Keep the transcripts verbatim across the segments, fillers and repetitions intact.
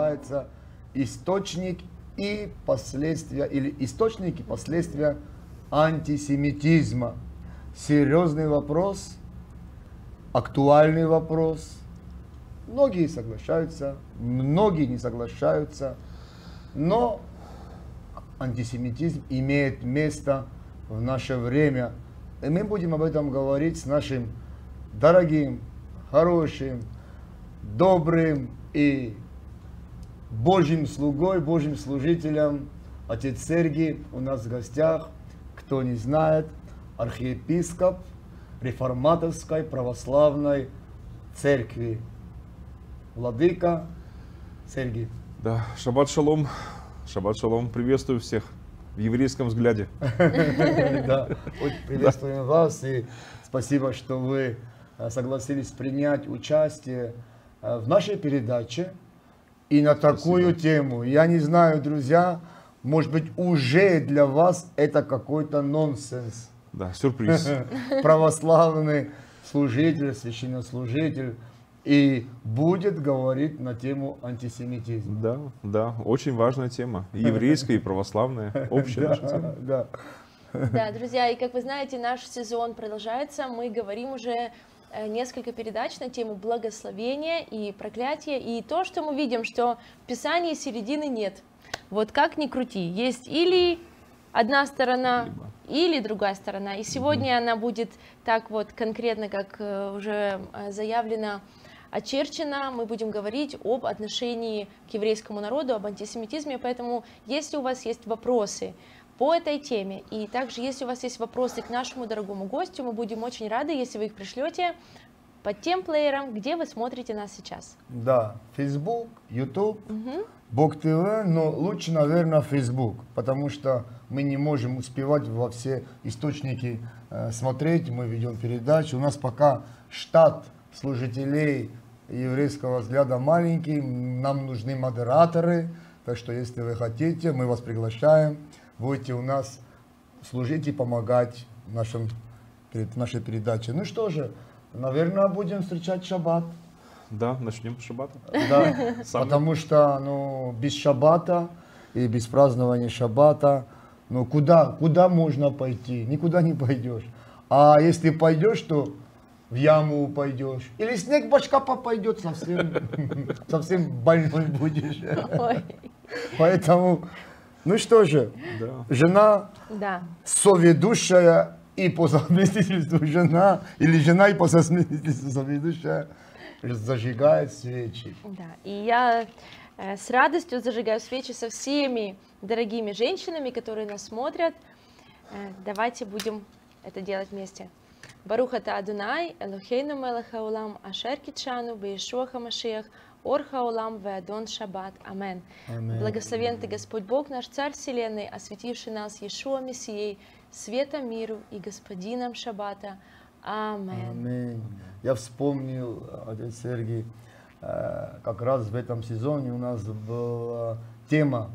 называется «Источник и последствия» или «Источник и последствия антисемитизма». Серьезный вопрос, актуальный вопрос. Многие соглашаются, многие не соглашаются, но антисемитизм имеет место в наше время. И мы будем об этом говорить с нашим дорогим, хорошим, добрым и Божьим слугой, Божьим служителем, отец Сергий у нас в гостях. Кто не знает, архиепископ Реформаторской православной церкви. Владыка Сергий. Да, шаббат шалом, шаббат шалом, приветствую всех в еврейском взгляде. Да, приветствуем вас и спасибо, что вы согласились принять участие в нашей передаче и на такую тему. Я не знаю, друзья, может быть, уже для вас это какой-то нонсенс. Да, сюрприз. Православный служитель, священнослужитель и будет говорить на тему антисемитизма. Да, да, очень важная тема. И еврейская, и православная, общая наша тема. Да. Да, друзья, и как вы знаете, наш сезон продолжается. Мы говорим уже несколько передач на тему благословения и проклятия. И то, что мы видим, что в Писании середины нет. Вот как ни крути, есть или одна сторона, Либо. или другая сторона. И сегодня mm-hmm. она будет так вот конкретно, как уже заявлено, очерчено. Мы будем говорить об отношении к еврейскому народу, об антисемитизме. Поэтому, если у вас есть вопросы по этой теме, и также, если у вас есть вопросы к нашему дорогому гостю, мы будем очень рады, если вы их пришлете под тем плеером, где вы смотрите нас сейчас. Да, Facebook, YouTube, угу. Бог ТВ, но лучше, наверное, Facebook, потому что мы не можем успевать во все источники э, смотреть, мы ведем передачи. У нас пока штат служителей еврейского взгляда маленький, нам нужны модераторы, так что если вы хотите, мы вас приглашаем, будете у нас служить и помогать в нашем, в нашей передаче. Ну что же, наверное, будем встречать шаббат. Да, начнем с шаббата. Да, потому что ну, без шаббата и без празднования шаббата, ну куда, куда можно пойти? Никуда не пойдешь. А если пойдешь, то в яму пойдешь. Или снег башка попадет, совсем, совсем больной будешь. Ой. Поэтому, ну что же, Да. жена Да. соведущая и по совместительству жена, или жена и по совместительству соведущая, зажигает свечи. Да, и я э, с радостью зажигаю свечи со всеми дорогими женщинами, которые нас смотрят. Э, давайте будем это делать вместе. Барух ата Адунай, Элохейну мелех хаолам, ашер китшану, беишуа хамашиах, ор хаолам веадон шаббат. Амен. Благословен ты, Господь Бог, наш Царь Вселенной, осветивший нас Иешуа Мессией, светом миру и Господином шаббата. Амен. Аминь. Я вспомнил, отец Сергий, как раз в этом сезоне у нас была тема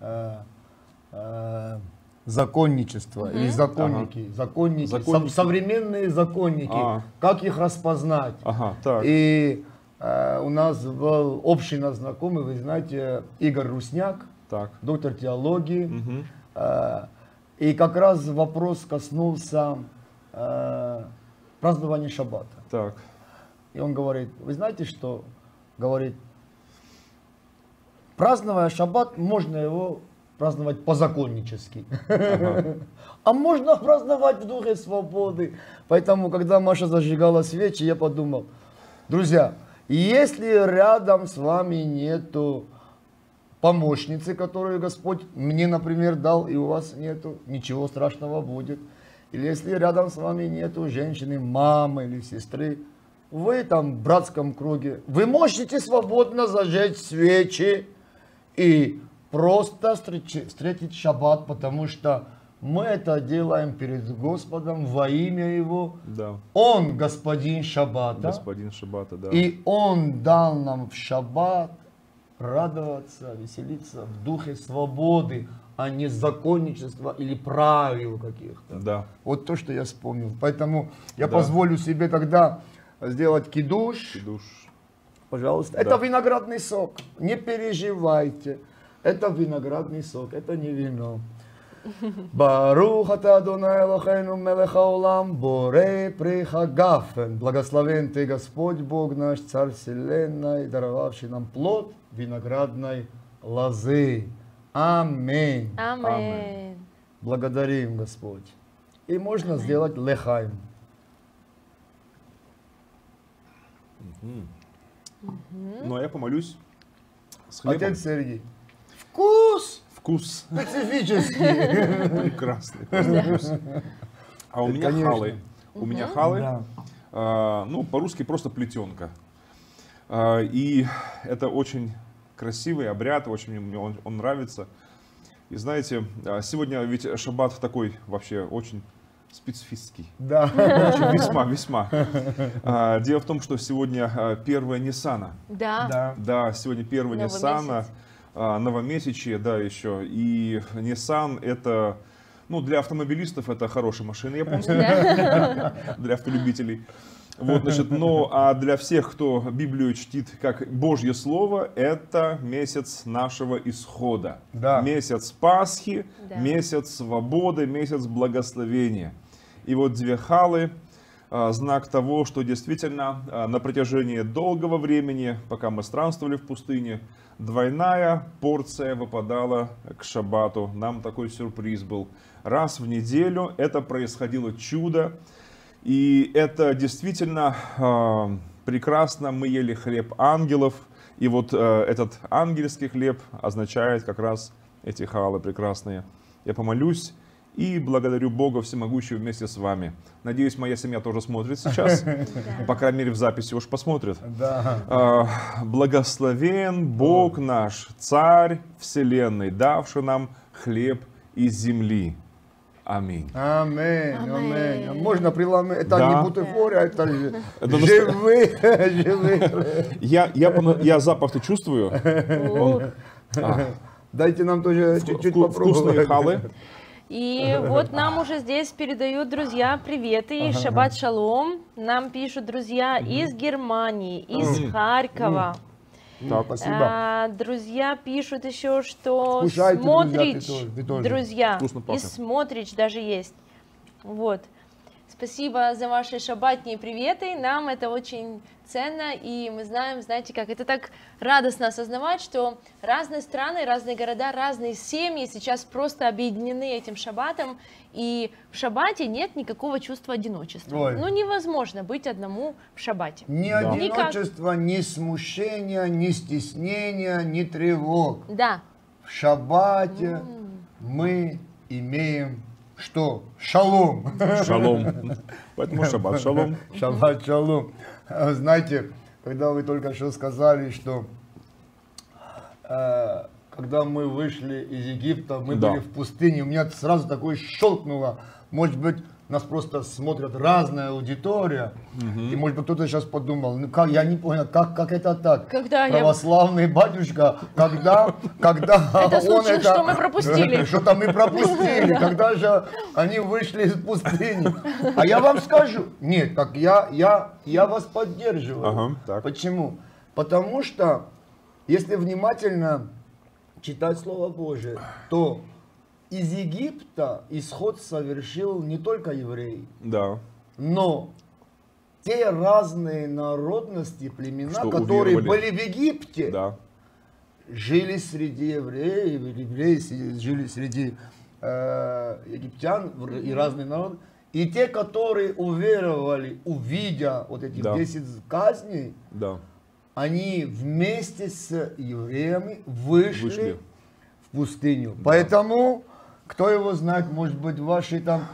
законничества, mm-hmm. или законники, ага. законники, законники. Со, современные законники, а. как их распознать. Ага, так. И э, у нас был общий наш знакомый, вы знаете, Игорь Русняк, так. доктор теологии. Угу. Э, и как раз вопрос коснулся э, празднования шаббата. Так. И он говорит, вы знаете, что, говорит, праздновая шаббат, можно его праздновать позаконнически. Ага. А можно праздновать в духе свободы. Поэтому, когда Маша зажигала свечи, я подумал, друзья, если рядом с вами нету помощницы, которую Господь мне, например, дал, и у вас нету, ничего страшного будет. Или если рядом с вами нету женщины, мамы или сестры, вы там в братском круге, вы можете свободно зажечь свечи и просто встретить шаббат, потому что мы это делаем перед Господом во имя Его. Да. Он господин шаббата. Господин шаббата, да. И Он дал нам в шаббат радоваться, веселиться в духе свободы, а не законничества или правил каких-то. Да. Вот то, что я вспомнил. Поэтому я да. позволю себе тогда сделать кидуш. Кидуш. Пожалуйста. Да. Это виноградный сок. Не переживайте. Это виноградный сок, это не вино. Барух ата Адонай Элохейну мелех хаолам, борей прихагафен. Благословен ты, Господь Бог наш, Царь вселенной, даровавший нам плод виноградной лозы. Аминь. Аминь. Благодарим, Господь. И можно Аминь. Сделать лехайм. Угу. Ну, а я помолюсь с хлебом. Отец Сергей. Вкус! Вкус. Специфический. Прекрасный. Вкус. А у меня Конечно. халы. У меня халы. Да. А, ну, по-русски просто плетенка. А, и это очень красивый обряд, очень мне он, он нравится. И знаете, сегодня ведь шаббат такой вообще очень специфический. Да. Очень, весьма, весьма. А, дело в том, что сегодня первое Ниссана. Да. Да. Да, сегодня первое Новый Ниссана. месяц. Новомесячие, да, еще. И Nissan это, ну, для автомобилистов это хорошая машина японская, для автолюбителей. Вот, значит, ну, а для всех, кто Библию чтит как Божье Слово, это месяц нашего исхода. Да. Месяц Пасхи, Да. месяц свободы, месяц благословения. И вот две халы, знак того, что действительно на протяжении долгого времени, пока мы странствовали в пустыне, двойная порция выпадала к шаббату. Нам такой сюрприз был. Раз в неделю это происходило чудо. И это действительно э, прекрасно. Мы ели хлеб ангелов. И вот э, этот ангельский хлеб означает как раз эти халы прекрасные. Я помолюсь и благодарю Бога Всемогущего вместе с вами. Надеюсь, моя семья тоже смотрит сейчас. По крайней мере, в записи уж посмотрит. Да. Благословен Бог наш, Царь Вселенной, давший нам хлеб из земли. Аминь. Аминь. Аминь. Аминь. Можно преломить. Это Да. не бутафория, это же Это живые, живые. Я, я, пона- я запах-то чувствую. Ух. А, Дайте нам тоже чуть-чуть вку- вкусные попробовать. халы. И вот нам уже здесь передают друзья приветы, и шаббат шалом. Нам пишут друзья из Германии, из Мгм. Харькова. Так. Спасибо. А, друзья пишут еще, что Скушайте, Смотрич, друзья, ты тоже, ты тоже. друзья, Вкусно и пахнет. Смотрич даже есть. Вот. Спасибо за ваши шаббатные приветы, нам это очень ценно, и мы знаем, знаете как, это так радостно осознавать, что разные страны, разные города, разные семьи сейчас просто объединены этим шаббатом, и в шаббате нет никакого чувства одиночества. Ой. Ну невозможно быть одному в шаббате. Ни Да. одиночества, ни смущения, ни стеснения, ни тревог. Да. В шаббате мы имеем что? Шалом. Шалом. Поэтому шаббат шалом. Шаббат шалом. Знаете, когда вы только что сказали, что э, когда мы вышли из Египта, мы Да. были в пустыне, у меня сразу такое щелкнуло. Может быть, нас просто смотрят разная аудитория. И может быть кто-то сейчас подумал, ну как, я не понял, как, как это так? Когда я- Православный батюшка, когда, когда Это он случилось, это... что мы пропустили. Что-то мы пропустили, когда же они вышли из пустыни. А я вам скажу, нет, так я, я, я вас поддерживаю. Ага, так. Почему? Потому что, если внимательно читать Слово Божие, то из Египта исход совершил не только евреи, Да. но те разные народности, племена, Что которые уверовали. были в Египте, Да. жили среди евреев, евреи си- жили среди э, египтян в- и разные народы. И те, которые уверовали, увидя вот эти Да. десять казней, Да. они вместе с евреями вышли, Вышли. в пустыню. Поэтому, кто его знает, может быть, ваши там...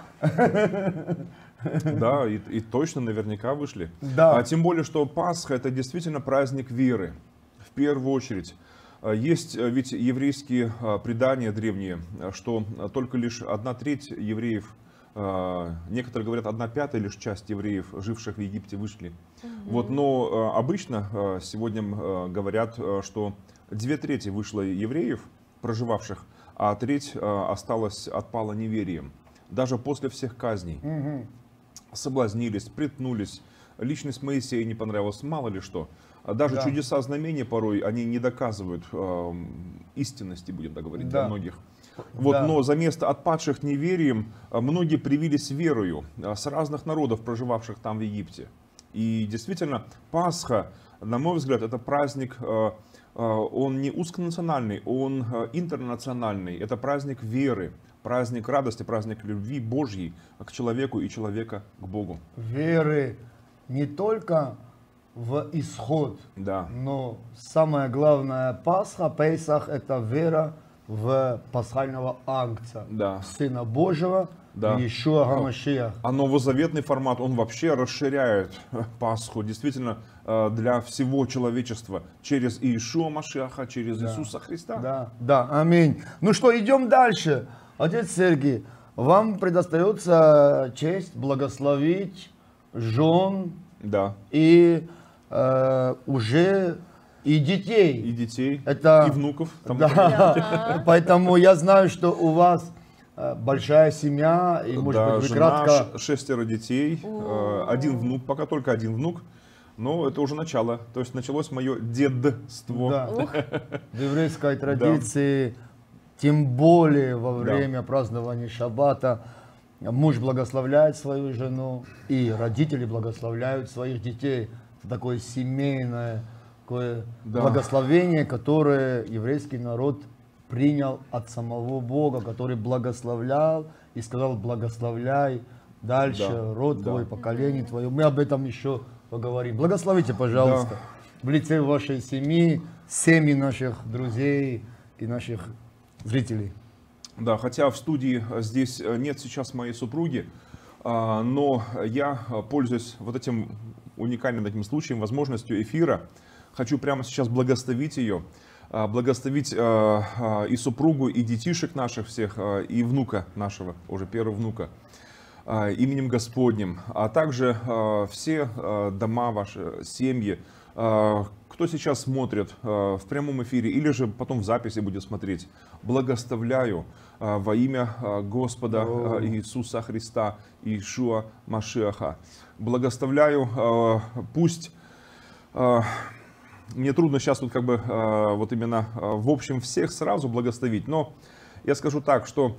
Да, и, и точно наверняка вышли. Да. А тем более, что Пасха это действительно праздник веры. В первую очередь. А, Есть а, ведь еврейские а, предания древние, а, что а, только лишь одна треть евреев, а, некоторые говорят, одна пятая лишь часть евреев, живших в Египте, вышли. Вот, но а, обычно а, сегодня а, говорят, а, что две трети вышло евреев, проживавших, а треть а, осталась, отпала неверием. Даже после всех казней. соблазнились, приткнулись. Личность Моисея не понравилась, мало ли что. Даже Да. чудеса, знамения порой, они не доказывают э, истинности, будем так говорить, Да. для многих. Вот, Да. но за место отпадших неверием э, многие привились верою э, с разных народов, проживавших там в Египте. И действительно, Пасха, на мой взгляд, это праздник, э, э, он не узконациональный, он э, интернациональный. Это праздник веры, праздник радости, праздник любви Божьей к человеку и человека к Богу. Веры не только в исход, Да. но самое главное, Пасха, Песах, это вера в пасхального агнца, Да. Сына Божьего, Да. Иешуа ха-Машиах. А новозаветный формат, он вообще расширяет Пасху, действительно, э, для всего человечества, через Иешуа Машиаха, через Иисуса Христа. Да, да, аминь. Ну что, идем дальше. Отец Сергий, вам предостается честь благословить жен Да. и э, уже и детей. И детей, Это- и внуков. Там Да. Поэтому я знаю, что у вас э, большая семья, и, может да, быть, вы жена, кратко... ш- шестеро детей, э, один внук, пока только один внук. Но это уже начало. То есть началось мое дедство. Да. В еврейской традиции, тем более во время празднования Шаббата, муж благословляет свою жену, и родители благословляют своих детей. Это такое семейное такое Да. благословение, которое еврейский народ принял от самого Бога, который благословлял и сказал: благословляй дальше Да, род да. твой, поколение твое. Мы об этом еще поговорим. Благословите, пожалуйста, в лице вашей семьи, семьи наших друзей и наших зрителей. Да, хотя в студии э, здесь э, нет сейчас моей супруги, а, но я, э, пользуясь вот этим уникальным таким случаем, возможностью эфира, хочу прямо сейчас благословить ее, а, благословить э, э, и супругу, и детишек наших всех, э, и внука нашего, уже первого внука, э, именем Господним, а также э, все э, дома ваши, семьи, э, кто сейчас смотрит э, в прямом эфире или же потом в записи будет смотреть, благословляю э, во имя э, Господа э, Иисуса Христа, Иешуа Машиаха. Благословляю, э, пусть, э, мне трудно сейчас вот как бы э, вот именно э, в общем всех сразу благословить, но я скажу так, что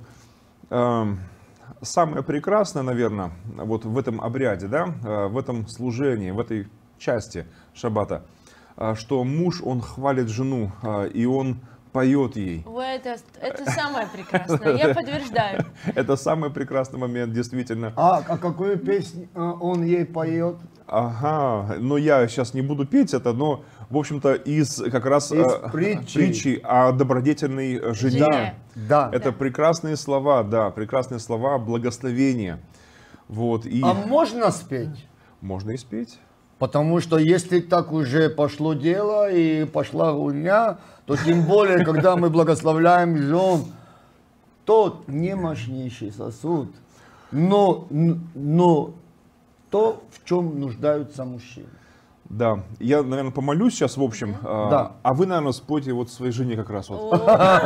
э, самое прекрасное, наверное, вот в этом обряде, да, э, в этом служении, в этой части шаббата, что муж, он хвалит жену, и он поет ей. Ой, это, это самое прекрасное, я подтверждаю. Это самый прекрасный момент, действительно. А, а какую песню э, он ей поет? Ага, но я сейчас не буду петь это, но, в общем-то, из как раз Из э, притчи. притчи о добродетельной жене. Жене. Да. Это прекрасные слова, да, прекрасные слова благословения. Вот, и А можно спеть? можно и спеть. Потому что если так уже пошло дело и пошла гульня, то тем более, когда мы благословляем жен, тот не мощнейший сосуд, но, но то, в чем нуждаются мужчины. Да, я, наверное, помолюсь сейчас, в общем, а, Да. а вы, наверное, спойте вот своей жене как раз вот.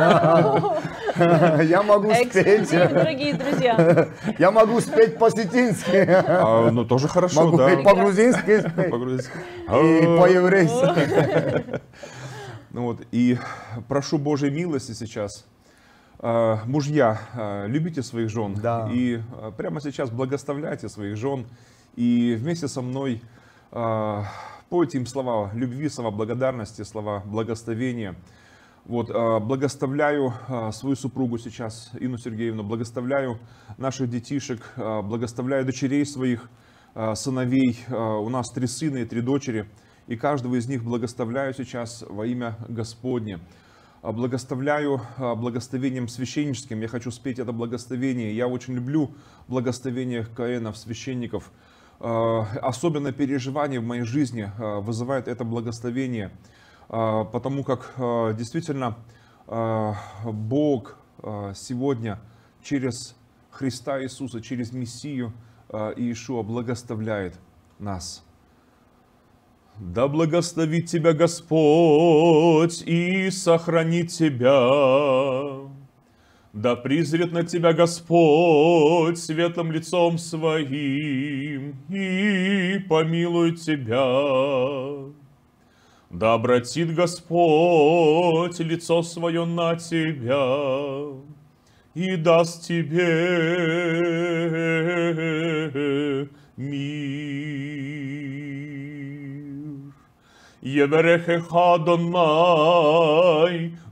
Я могу Эксклюзив, спеть, дорогие друзья. я могу спеть по-сетински, А, ну, тоже хорошо, могу да. и по-грузински спеть, По-грузински. и по-еврейски. Ну вот, и прошу Божьей милости сейчас. А, Мужья, а, любите своих жен. Да. И а, прямо сейчас благословляйте своих жен. И вместе со мной а, пойте им слова любви, слова благодарности, слова благословения. Вот, а, благословляю а, свою супругу сейчас, Инну Сергеевну, благословляю наших детишек, а, благословляю дочерей своих, а, сыновей. А, У нас три сына и три дочери, и каждого из них благословляю сейчас во имя Господне. А, Благословляю а, благословением священническим, я хочу спеть это благословение. Я очень люблю благословение коэнов, священников. А, Особенно переживание в моей жизни а, вызывает это благословение. Потому как действительно Бог сегодня через Христа Иисуса, через Мессию Иешуа благословляет нас. Да благословит тебя Господь и сохранит тебя. Да призрит на тебя Господь светлым лицом своим и помилует тебя. Да обратит Господь лицо свое на тебя и даст тебе мир. Еверехеха Адонай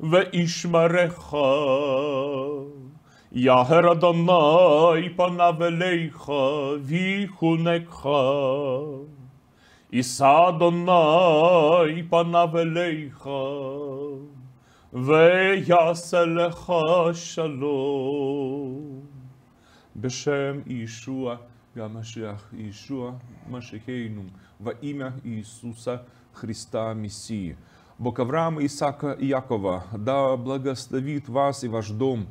веишмареха. Яхер Адонай панав элейха вихунекха. Иса Адонай панав элейха ויעשה לך שלום. בשם ישוע המשיח, ישוע משיחנו, во имя Иисуса Христа Мессии. Бог Авраама, Исаака и Якова, да благословит вас и ваш дом,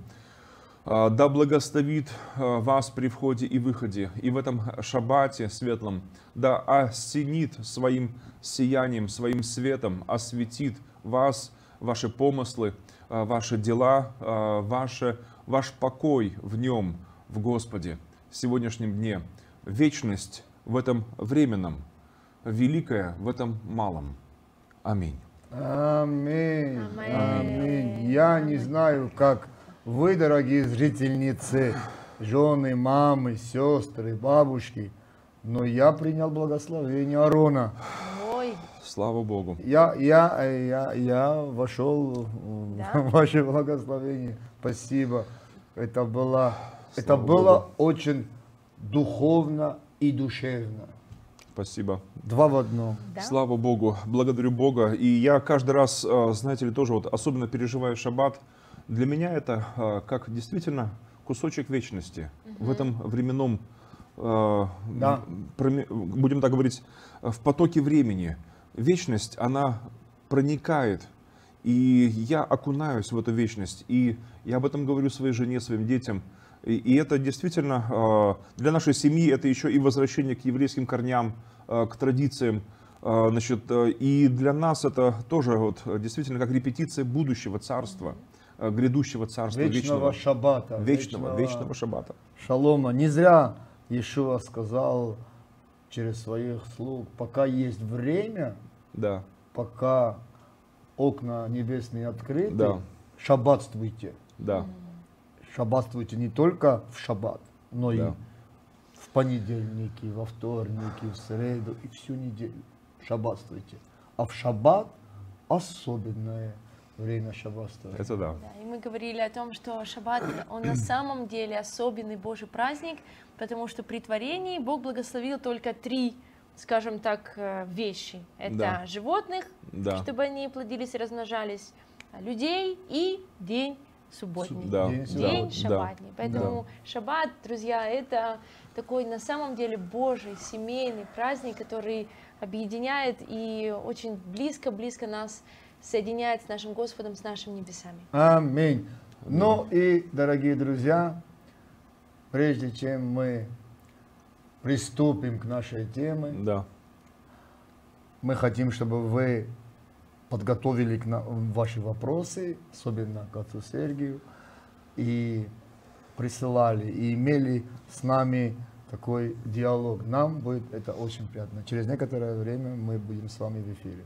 да благословит вас при входе и выходе, и в этом шаббате светлом, да осенит своим сиянием, своим светом, осветит вас, ваши помыслы, ваши дела, ваше, ваш покой в Нем, в Господе, в сегодняшнем дне. Вечность в этом временном, великая в этом малом. Аминь. Аминь. Аминь. Аминь. Я не знаю, как вы, дорогие зрительницы, жены, мамы, сестры, бабушки, но я принял благословение Аарона. Ой, Слава Богу. Я, я, я, я вошел Да? в ваше благословение. Спасибо. Это было, это Слава было Богу. очень духовно и душевно. Спасибо. Два в одном. да? Слава Богу, благодарю Бога. И я каждый раз, э, знаете ли, тоже вот особенно переживаю шаббат. Для меня это э, как действительно кусочек вечности в этом временном, э, Да. проме- будем так говорить, в потоке времени. Вечность, она проникает, и я окунаюсь в эту вечность. И я об этом говорю своей жене, своим детям. И, и это действительно э, для нашей семьи это еще и возвращение к еврейским корням, э, к традициям. Э, значит, э, и для нас это тоже вот, действительно как репетиция будущего царства, э, грядущего царства Вечного, вечного, шаббата. вечного, вечного шаббата. Шалома. Не зря Иешуа сказал через своих слуг, пока есть время, Да, пока окна небесные открыты, Да. шаббатствуйте. да, Шаббатствуйте не только в шаббат, но и Да. в понедельники, во вторники, в среду и всю неделю. Шаббатствуйте. А в шаббат особенное время шаббатствовать. это да. Да, и мы говорили о том, что шаббат, он на самом деле особенный Божий праздник, потому что при творении Бог благословил только три, скажем так, э, вещи. Это Да. животных, Да. чтобы они плодились и размножались, людей и день субботний. Да, День да, День да. шаббатний. Поэтому шаббат, друзья, это такой на самом деле Божий семейный праздник, который объединяет и очень близко-близко нас соединяет с нашим Господом, с нашими небесами. Аминь. Ну и, дорогие друзья, прежде чем мы приступим к нашей теме, Да. мы хотим, чтобы вы подготовили к нам ваши вопросы, особенно к отцу Сергию, и присылали, и имели с нами такой диалог. Нам будет это очень приятно. Через некоторое время мы будем с вами в эфире.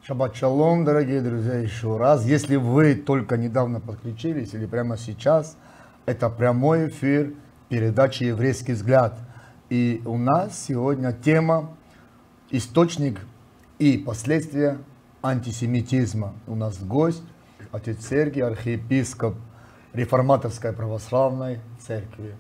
Шаббат шалом, дорогие друзья, еще раз. Если вы только недавно подключились или прямо сейчас, это прямой эфир передачи «Еврейский взгляд». И у нас сегодня тема «Источник и последствия антисемитизма». У нас гость, отец Сергий, архиепископ Реформаторской православной церкви.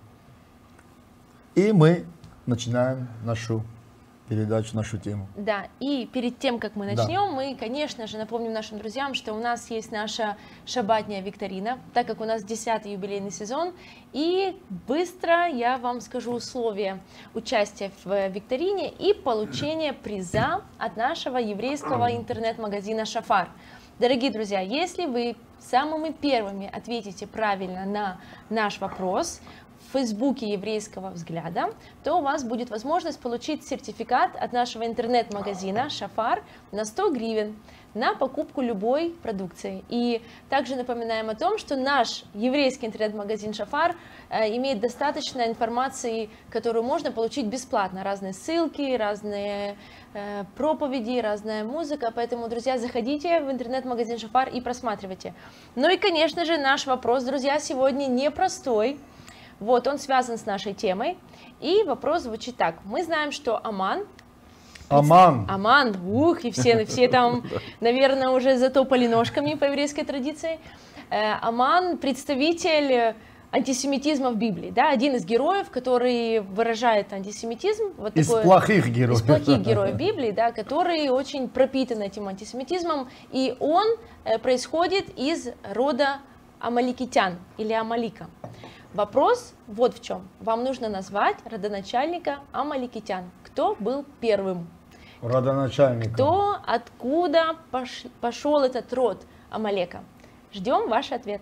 И мы начинаем нашу передачу, нашу тему. Да, и перед тем, как мы начнем, да. мы, конечно же, напомним нашим друзьям, что у нас есть наша шаббатняя викторина, так как у нас десятый юбилейный сезон, и быстро я вам скажу условия участия в викторине и получения приза от нашего еврейского интернет-магазина «Шафар». Дорогие друзья, если вы самыми первыми ответите правильно на наш вопрос в Фейсбуке «Еврейского взгляда», то у вас будет возможность получить сертификат от нашего интернет-магазина «Шафар» на сто гривен на покупку любой продукции. И также напоминаем о том, что наш еврейский интернет-магазин «Шафар» э, имеет достаточно информации, которую можно получить бесплатно. Разные ссылки, разные э, проповеди, разная музыка. Поэтому, друзья, заходите в интернет-магазин «Шафар» и просматривайте. Ну и, конечно же, наш вопрос, друзья, сегодня непростой. Вот, он связан с нашей темой. И вопрос звучит так. Мы знаем, что Аман... Аман. Аман, ух, и все, все там, наверное, уже затопали ножками по еврейской традиции. Аман — представитель антисемитизма в Библии, да, один из героев, который выражает антисемитизм. Вот из такой, плохих героев. Из плохих героев Библии, да, который очень пропитан этим антисемитизмом. И он происходит из рода амаликитян или амалика. Вопрос вот в чем. Вам нужно назвать родоначальника амаликитян. Кто был первым? Родоначальником. Кто, откуда пош, пошел этот род Амалека? Ждем ваш ответ.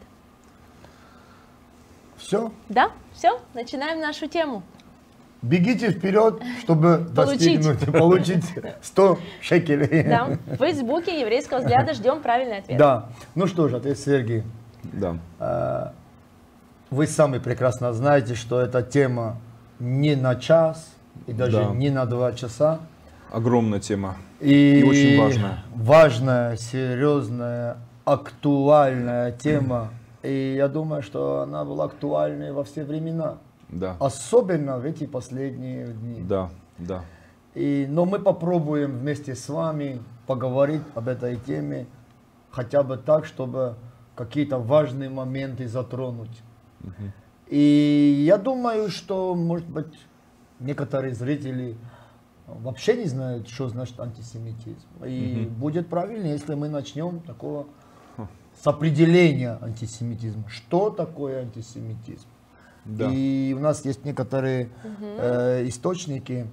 Все? Да, все, начинаем нашу тему. Бегите вперед, чтобы получить. достигнуть, получить сто шекелей. Да, в Фейсбуке «Еврейского взгляда» ждем правильный ответ. Да, ну что же, отец Сергий. Да. Вы сами прекрасно знаете, что эта тема не на час и даже да. не на два часа. Огромная тема и, и очень важная. Важная, серьезная, актуальная тема. И я думаю, что она была актуальной во все времена. Да. Особенно в эти последние дни. Да, да. И, но мы попробуем вместе с вами поговорить об этой теме хотя бы так, чтобы какие-то важные моменты затронуть. Угу. И я думаю, что, может быть, некоторые зрители вообще не знают, что значит антисемитизм. И угу. будет правильно, если мы начнем такого с определения антисемитизма. Что такое антисемитизм? Да. И у нас есть некоторые угу. э, источники,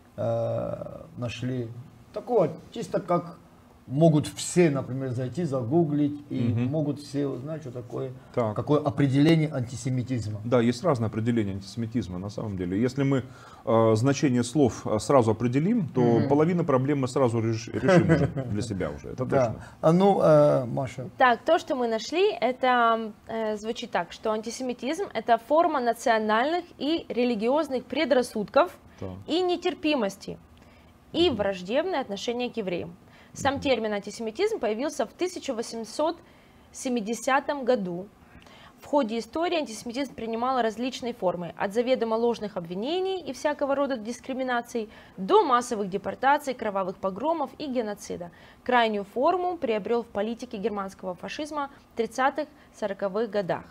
э, нашли такого, чисто как могут все, например, зайти, загуглить, и угу. могут все узнать, что такое, так. какое определение антисемитизма. Да, есть разное определение антисемитизма на самом деле. Если мы э, значение слов сразу определим, то угу. половину проблем мы сразу реш, решим уже для себя уже. Это да. точно. А ну, э, Маша. Так, то, что мы нашли, это э, звучит так, что антисемитизм — это форма национальных и религиозных предрассудков да. и нетерпимости и враждебное отношение к евреям. Сам термин антисемитизм появился в тысяча восемьсот семидесятом году. В ходе истории антисемитизм принимал различные формы, от заведомо ложных обвинений и всякого рода дискриминаций до массовых депортаций, кровавых погромов и геноцида. Крайнюю форму приобрел в политике германского фашизма в тридцатых-сороковых годах.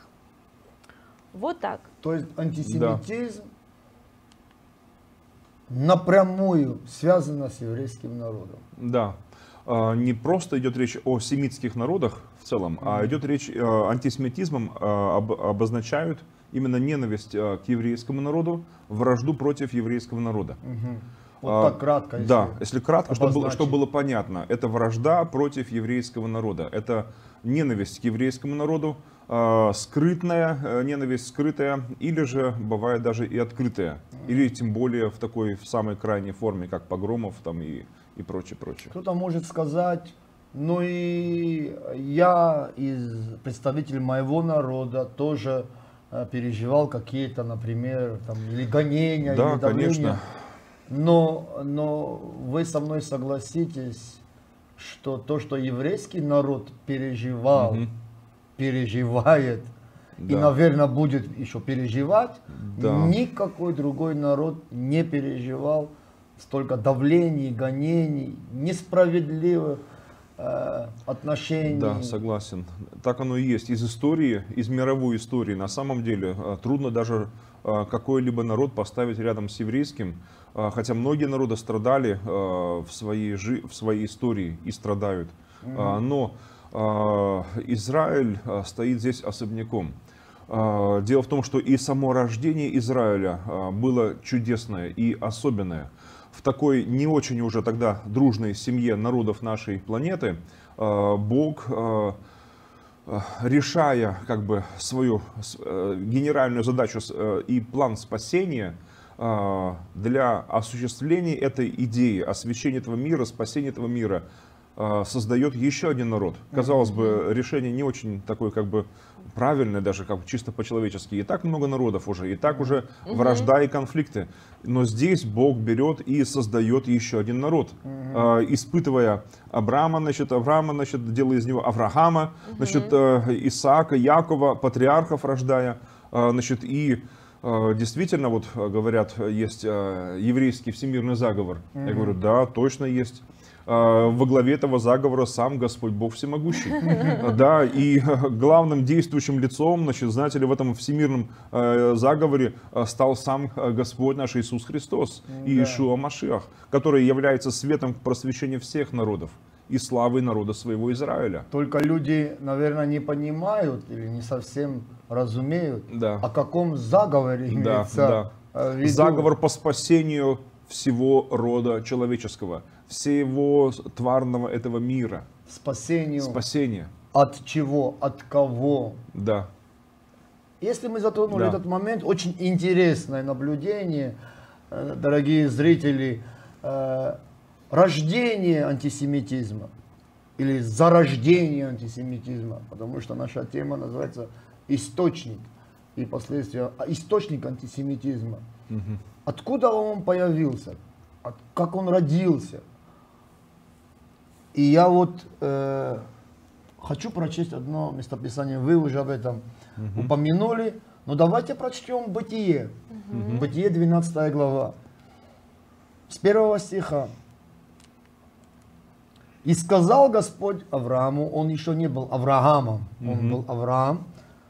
Вот так. То есть антисемитизм да. напрямую связан с еврейским народом. Да. Не просто идет речь о семитских народах в целом, mm-hmm. а идет речь антисемитизмом об, обозначают именно ненависть к еврейскому народу, вражду против еврейского народа. Mm-hmm. Вот а, так кратко. Если да, если кратко, чтобы было, чтобы было понятно, это вражда против еврейского народа, это ненависть к еврейскому народу, э, скрытная ненависть, скрытая, или же бывает даже и открытая, mm-hmm. или тем более в такой в самой крайней форме, как погромов там и и прочее, прочее. Кто-то может сказать, ну и я, из представителей моего народа, тоже э, переживал какие-то, например, там, или гонения, да, или давление. Конечно. Но, но вы со мной согласитесь, что то, что еврейский народ переживал, Мгм. переживает и, Да. наверное, будет еще переживать, Да. никакой другой народ не переживал столько давлений, гонений, несправедливых э, отношений. Да, согласен. Так оно и есть. Из истории, из мировой истории, на самом деле, э, трудно даже э, какой-либо народ поставить рядом с еврейским, э, хотя многие народы страдали э, в своей, жи- в своей истории и страдают. Э, Но э, Израиль э, стоит здесь особняком. Э, Дело в том, что и само рождение Израиля э, было чудесное и особенное. В такой не очень уже тогда дружной семье народов нашей планеты э, Бог, э, э, решая как бы свою с- э, генеральную задачу с- э, и план спасения, э, для осуществления этой идеи, освящения этого мира, спасения этого мира, э, создает еще один народ. Казалось бы, решение не очень такое как бы правильное, даже как бы чисто по-человечески. И так много народов уже, и так уже вражда и конфликты. Но здесь Бог берет и создает еще один народ, э, испытывая Авраама, значит, Авраама, значит, делая из него Авраама, значит, э, Исаака, Якова, патриархов рождая, э, значит, и э, действительно, вот э, говорят, есть э, еврейский всемирный заговор. Я говорю, да, точно есть. Э, Во главе этого заговора сам Господь Бог Всемогущий. Да, и э, главным действующим лицом, значит, знаете ли, в этом всемирном э, заговоре э, стал сам э, Господь наш Иисус Христос, и Да. Иешуа Машиах, который является светом к просвещению всех народов и славой народа своего Израиля. Только люди, наверное, не понимают или не совсем разумеют, Да. о каком заговоре Да, имеется да. э, в виду. Заговор по спасению всего рода человеческого, всего тварного этого мира. Спасению Спасение. от чего, от кого. Да. Если мы затронули Да. этот момент, очень интересное наблюдение, э, дорогие зрители, э, рождение антисемитизма или зарождение антисемитизма, потому что наша тема называется «Источник» и последствия, а, источник антисемитизма. Откуда он появился? От- как он родился? И я вот э, хочу прочесть одно местописание. Вы уже об этом упомянули. Но давайте прочтем Бытие. Бытие, двенадцатая глава. С первого стиха. «И сказал Господь Аврааму», он еще не был Авраамом, он был Авраам,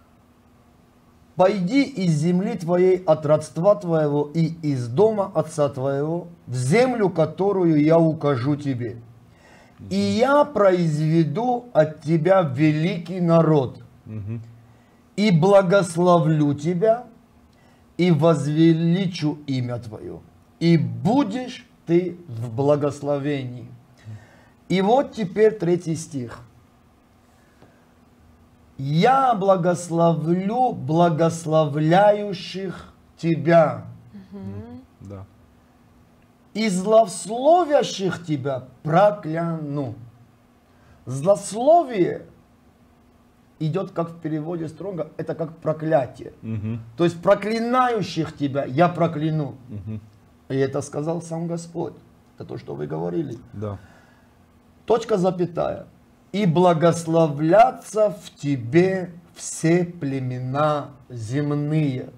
«Пойди из земли твоей, от родства твоего и из дома отца твоего, в землю, которую я укажу тебе. И я произведу от тебя великий народ, и благословлю тебя, и возвеличу имя твое, и будешь ты в благословении». И вот теперь третий стих. «Я благословлю благословляющих тебя, Да. и злословящих тебя прокляну». Злословие идет, как в переводе Стронга, это как проклятие. Мгм. То есть проклинающих тебя я прокляну. Мгм. И это сказал сам Господь. Это то, что вы говорили. Да. Точка, запятая. «И благословлятся в тебе все племена земные».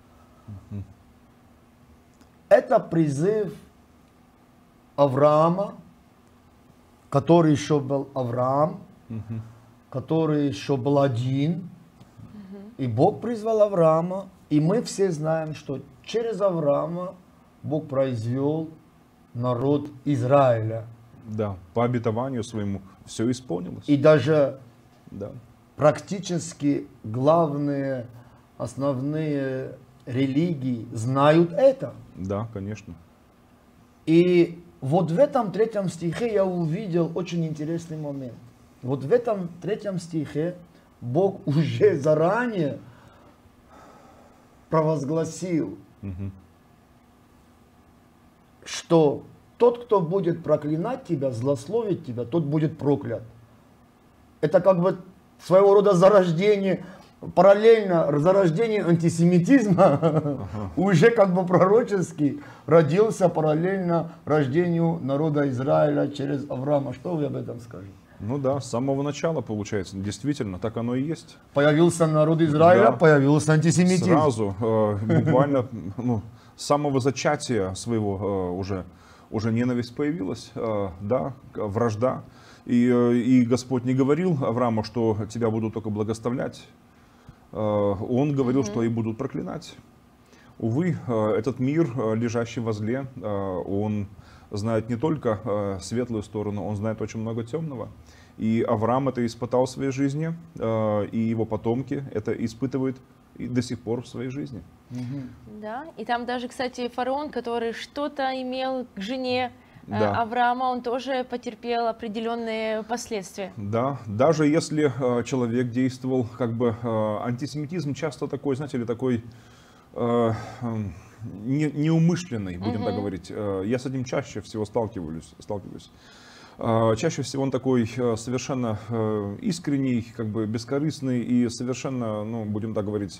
Это призыв Авраама, который еще был Авраам, который еще был один. И Бог призвал Авраама. И мы все знаем, что через Авраама Бог произвел народ Израиля. Да. По обетованию своему все исполнилось. И даже Да. практически главные, основные религии знают это. Да, конечно. И вот в этом третьем стихе я увидел очень интересный момент. Вот в этом третьем стихе Бог уже заранее провозгласил, Мгм. что тот, кто будет проклинать тебя, злословить тебя, тот будет проклят. Это как бы своего рода зарождение параллельно зарождению антисемитизма ага. уже как бы пророчески родился параллельно рождению народа Израиля через Авраама. Что вы об этом скажете? Ну да, с самого начала получается, действительно, так оно и есть. Появился народ Израиля, да. появился антисемитизм. Сразу, э, буквально ну, с самого зачатия своего э, уже, уже ненависть появилась, э, да, вражда. И, э, и Господь не говорил Аврааму, что тебя будут только благословлять. Э, он говорил, mm-hmm. что и будут проклинать. Увы, э, этот мир, э, лежащий возле, э, он знает не только э, светлую сторону, он знает очень много темного. И Авраам это испытал в своей жизни, э, и его потомки это испытывают и до сих пор в своей жизни. Угу. Да, и там даже, кстати, фараон, который что-то имел к жене э, да. Авраама, он тоже потерпел определенные последствия. Да, даже если э, человек действовал, как бы э, антисемитизм часто такой, знаете ли, такой... Э, э, Не, неумышленный, будем uh-huh. так говорить. Я с этим чаще всего сталкиваюсь. сталкиваюсь. Чаще всего он такой совершенно искренний, как бы бескорыстный и совершенно, ну, будем так говорить,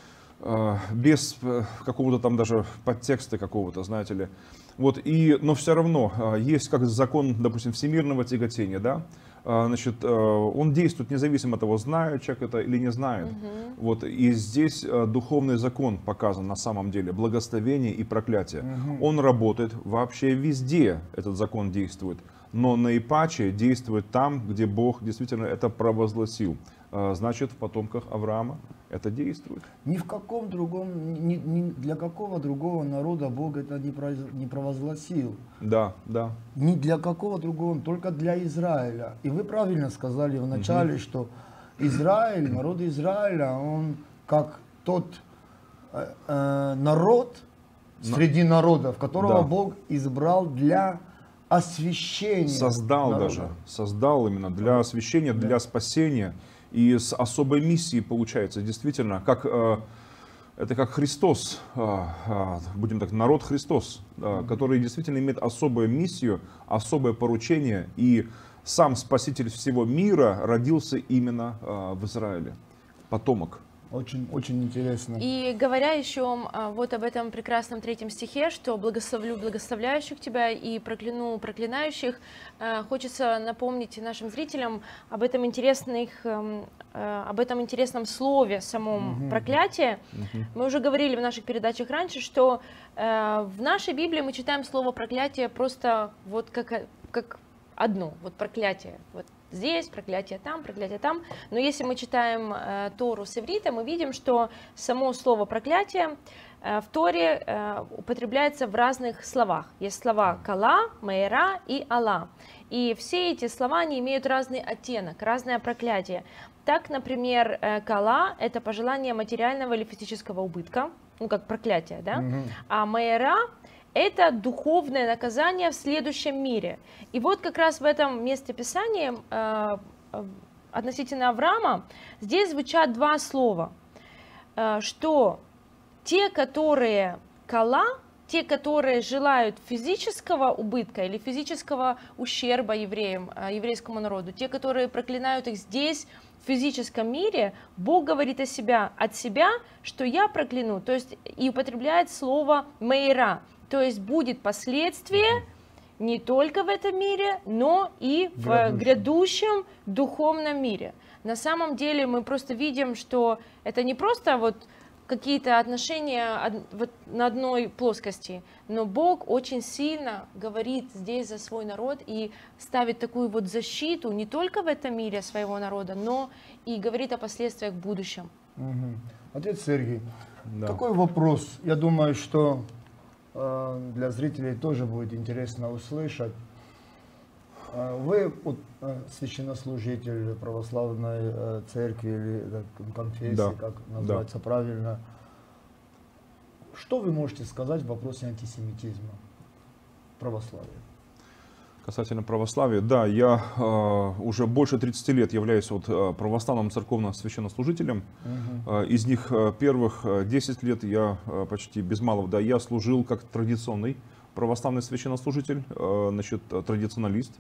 без какого-то там даже подтекста какого-то, знаете ли. Вот, и, но все равно есть как закон, допустим, всемирного тяготения, да, значит, он действует независимо от того, знает человек это или не знает. Uh-huh. Вот, и здесь духовный закон показан на самом деле, благословение и проклятие. Uh-huh. Он работает вообще везде, этот закон действует, но наипаче действует там, где Бог действительно это провозгласил. Значит, в потомках Авраама это действует. Ни в каком другом, ни, ни для какого другого народа Бог это не, произ, не провозгласил. Да, да. Ни для какого другого, только для Израиля. И вы правильно сказали вначале, угу. что Израиль, народ Израиля, он как тот э, э, народ среди народов, которого да. Бог избрал для освящения. Создал народа. даже, создал именно для освящения, да. для спасения. И с особой миссией получается, действительно, как, э, это как Христос, э, э, будем так, народ Христос, э, который действительно имеет особую миссию, особое поручение, и сам Спаситель всего мира родился именно э, в Израиле, потомок. Очень, очень интересно. И говоря еще вот об этом прекрасном третьем стихе, что благословлю благословляющих тебя и прокляну проклинающих, хочется напомнить нашим зрителям об этом, интересных, об этом интересном слове, самом угу. проклятии. Угу. Мы уже говорили в наших передачах раньше, что в нашей Библии мы читаем слово проклятие просто вот как, как одно, вот проклятие. Вот. Здесь, проклятие там, проклятие там. Но если мы читаем э, Тору с иврита, мы видим, что само слово проклятие э, в Торе э, употребляется в разных словах. Есть слова кала, мейра и ала. И все эти слова они имеют разный оттенок, разное проклятие. Так, например, э, кала – это пожелание материального или физического убытка, ну как проклятие, да? Mm-hmm. А мейра – это духовное наказание в следующем мире. И вот как раз в этом месте Писания э, относительно Авраама здесь звучат два слова, э, что те, которые кала, те, которые желают физического убытка или физического ущерба евреям, э, еврейскому народу, те, которые проклинают их здесь, в физическом мире, Бог говорит о себя, от себя, что я прокляну, то есть и употребляет слово мейра. То есть будет последствие не только в этом мире, но и в грядущем. грядущем духовном мире. На самом деле мы просто видим, что это не просто вот какие-то отношения вот на одной плоскости, но Бог очень сильно говорит здесь за свой народ и ставит такую вот защиту не только в этом мире своего народа, но и говорит о последствиях в будущем. Угу. Отец Сергей, да. такой вопрос, я думаю, что для зрителей тоже будет интересно услышать. Вы вот, священнослужитель православной церкви или конфессии, да. как называется да. правильно. Что вы можете сказать в вопросе антисемитизма православия? Касательно православия, да, я э, уже больше тридцати лет являюсь вот, э, православным церковным священнослужителем. Угу. Э, из них э, первых десять лет я э, почти без малого, да, я служил как традиционный православный священнослужитель, э, значит, традиционалист.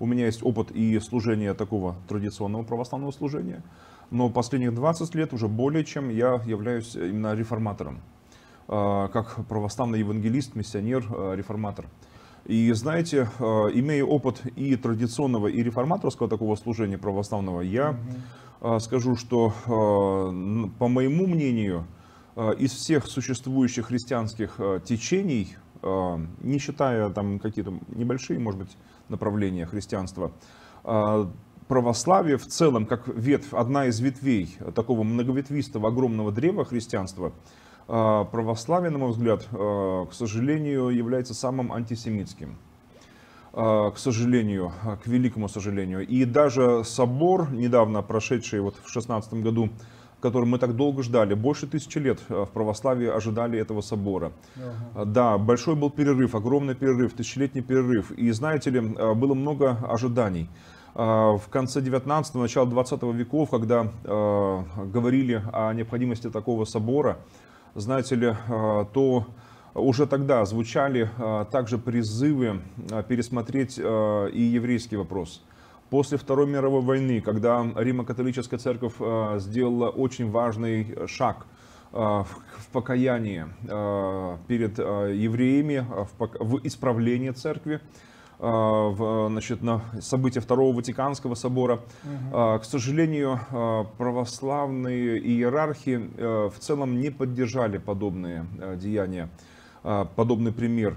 У меня есть опыт и служения такого традиционного православного служения. Но последних двадцать лет уже более чем я являюсь именно реформатором. Как православный евангелист, миссионер, реформатор. И знаете, имея опыт и традиционного, и реформаторского такого служения православного, я mm-hmm. скажу, что, по моему мнению, из всех существующих христианских течений, не считая там какие-то небольшие, может быть, направления христианства, православие в целом, как ветвь, одна из ветвей такого многоветвистого огромного древа христианства, православие, на мой взгляд, к сожалению, является самым антисемитским. К сожалению, к великому сожалению. И даже собор, недавно прошедший вот в шестнадцатом году, который мы так долго ждали, больше тысячи лет в православии ожидали этого собора. Uh-huh. Да, большой был перерыв, огромный перерыв, тысячелетний перерыв. И знаете ли, было много ожиданий. В конце девятнадцатого, начало двадцатого веков, когда э, говорили о необходимости такого собора, знаете ли, э, то уже тогда звучали э, также призывы э, пересмотреть э, и еврейский вопрос. После Второй мировой войны, когда Римо-католическая церковь э, сделала очень важный шаг э, в, в покаянии э, перед э, евреями, в, в исправлении церкви, В, значит, на события Второго Ватиканского собора. Угу. К сожалению, православные иерархи в целом не поддержали подобные деяния, подобный пример.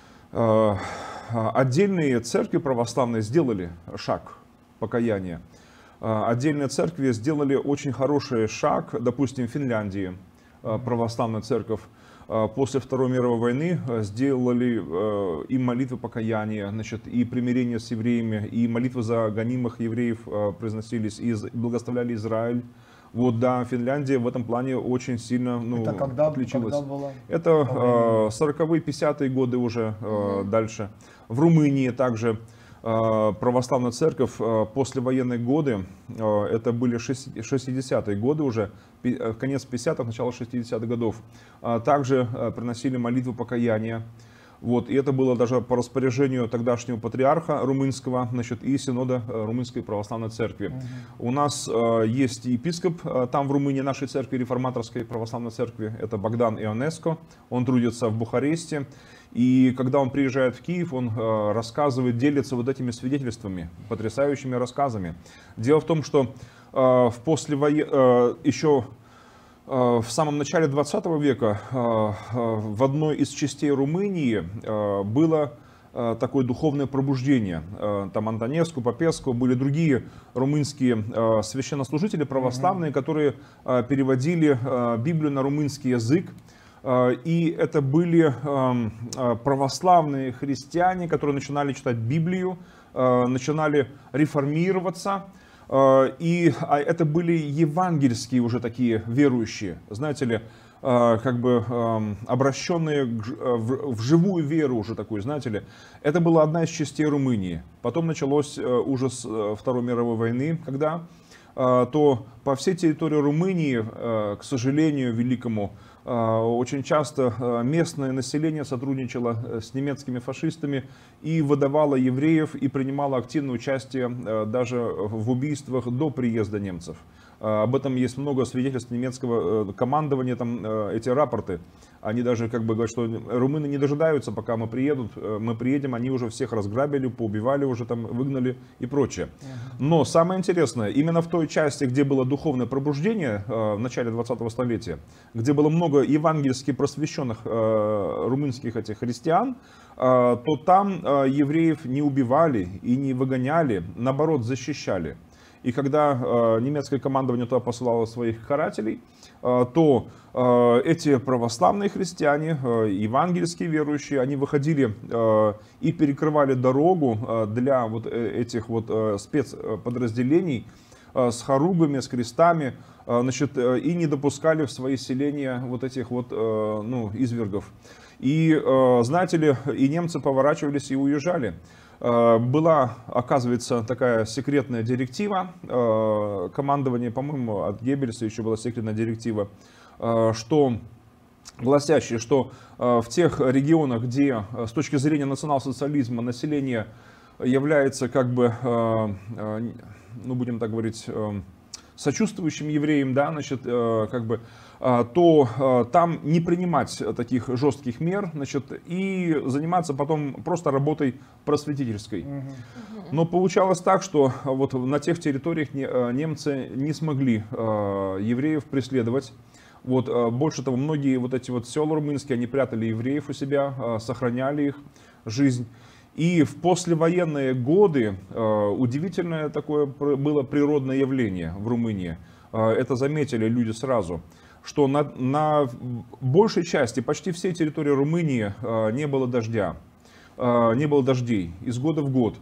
Отдельные церкви православные сделали шаг покаяния. Отдельные церкви сделали очень хороший шаг, допустим, в Финляндии православная церковь после Второй мировой войны сделали и молитвы покаяния, значит, и примирение с евреями, и молитвы за гонимых евреев произносились, и благословляли Израиль. Вот, да, Финляндия в этом плане очень сильно, ну, Это когда, отличилась. Когда было? Это сороковые, пятидесятые годы уже mm-hmm. дальше. В Румынии также православная церковь послевоенные годы, это были шестидесятые годы уже, конец пятидесятых, начало шестидесятых годов, также приносили молитву покаяния. Вот, и это было даже по распоряжению тогдашнего патриарха румынского, значит, и синода Румынской православной церкви. Угу. У нас э, есть епископ э, там в Румынии, нашей церкви, реформаторской православной церкви, это Богдан Ионеско, он трудится в Бухаресте. И когда он приезжает в Киев, он э, рассказывает, делится вот этими свидетельствами, потрясающими рассказами. Дело в том, что э, в послевое... э, еще в самом начале двадцатого века в одной из частей Румынии было такое духовное пробуждение. Там Антонеску, Попеску, были другие румынские священнослужители православные, которые переводили Библию на румынский язык. И это были православные христиане, которые начинали читать Библию, начинали реформироваться. И это были евангельские уже такие верующие, знаете ли, как бы обращенные в живую веру уже такую, знаете ли. Это была одна из частей Румынии. Потом началось уже с Второй мировой войны, когда то по всей территории Румынии, к сожалению великому, очень часто местное население сотрудничало с немецкими фашистами и выдавало евреев и принимало активное участие даже в убийствах до приезда немцев. Об этом есть много свидетельств немецкого командования, там эти рапорты. Они даже как бы говорят, что румыны не дожидаются, пока мы приедут, мы приедем, они уже всех разграбили, поубивали уже, там выгнали и прочее. Но самое интересное, именно в той части, где было духовное пробуждение в начале двадцатого столетия, где было много евангельски просвещенных румынских этих христиан, то там евреев не убивали и не выгоняли, наоборот защищали. И когда э, немецкое командование туда посылало своих карателей, э, то э, эти православные христиане, э, евангельские верующие, они выходили э, и перекрывали дорогу э, для вот этих вот э, спецподразделений э, с хоругвами, с крестами, э, значит, э, и не допускали в свои селения вот этих вот э, ну, извергов. И, э, знаете ли, и немцы поворачивались и уезжали. Была, оказывается, такая секретная директива, командование, по-моему, от Геббельса еще была секретная директива, что, гласящая, что в тех регионах, где с точки зрения национал-социализма население является, как бы, ну, будем так говорить, сочувствующим евреям, да, значит, как бы, то там не принимать таких жестких мер, значит, и заниматься потом просто работой просветительской. Но получалось так, что вот на тех территориях немцы не смогли евреев преследовать. Вот, больше того, многие вот эти вот села румынские, они прятали евреев у себя, сохраняли их жизнь. И в послевоенные годы удивительное такое было природное явление в Румынии. Это заметили люди сразу, что на, на большей части, почти всей территории Румынии не было дождя, не было дождей из года в год.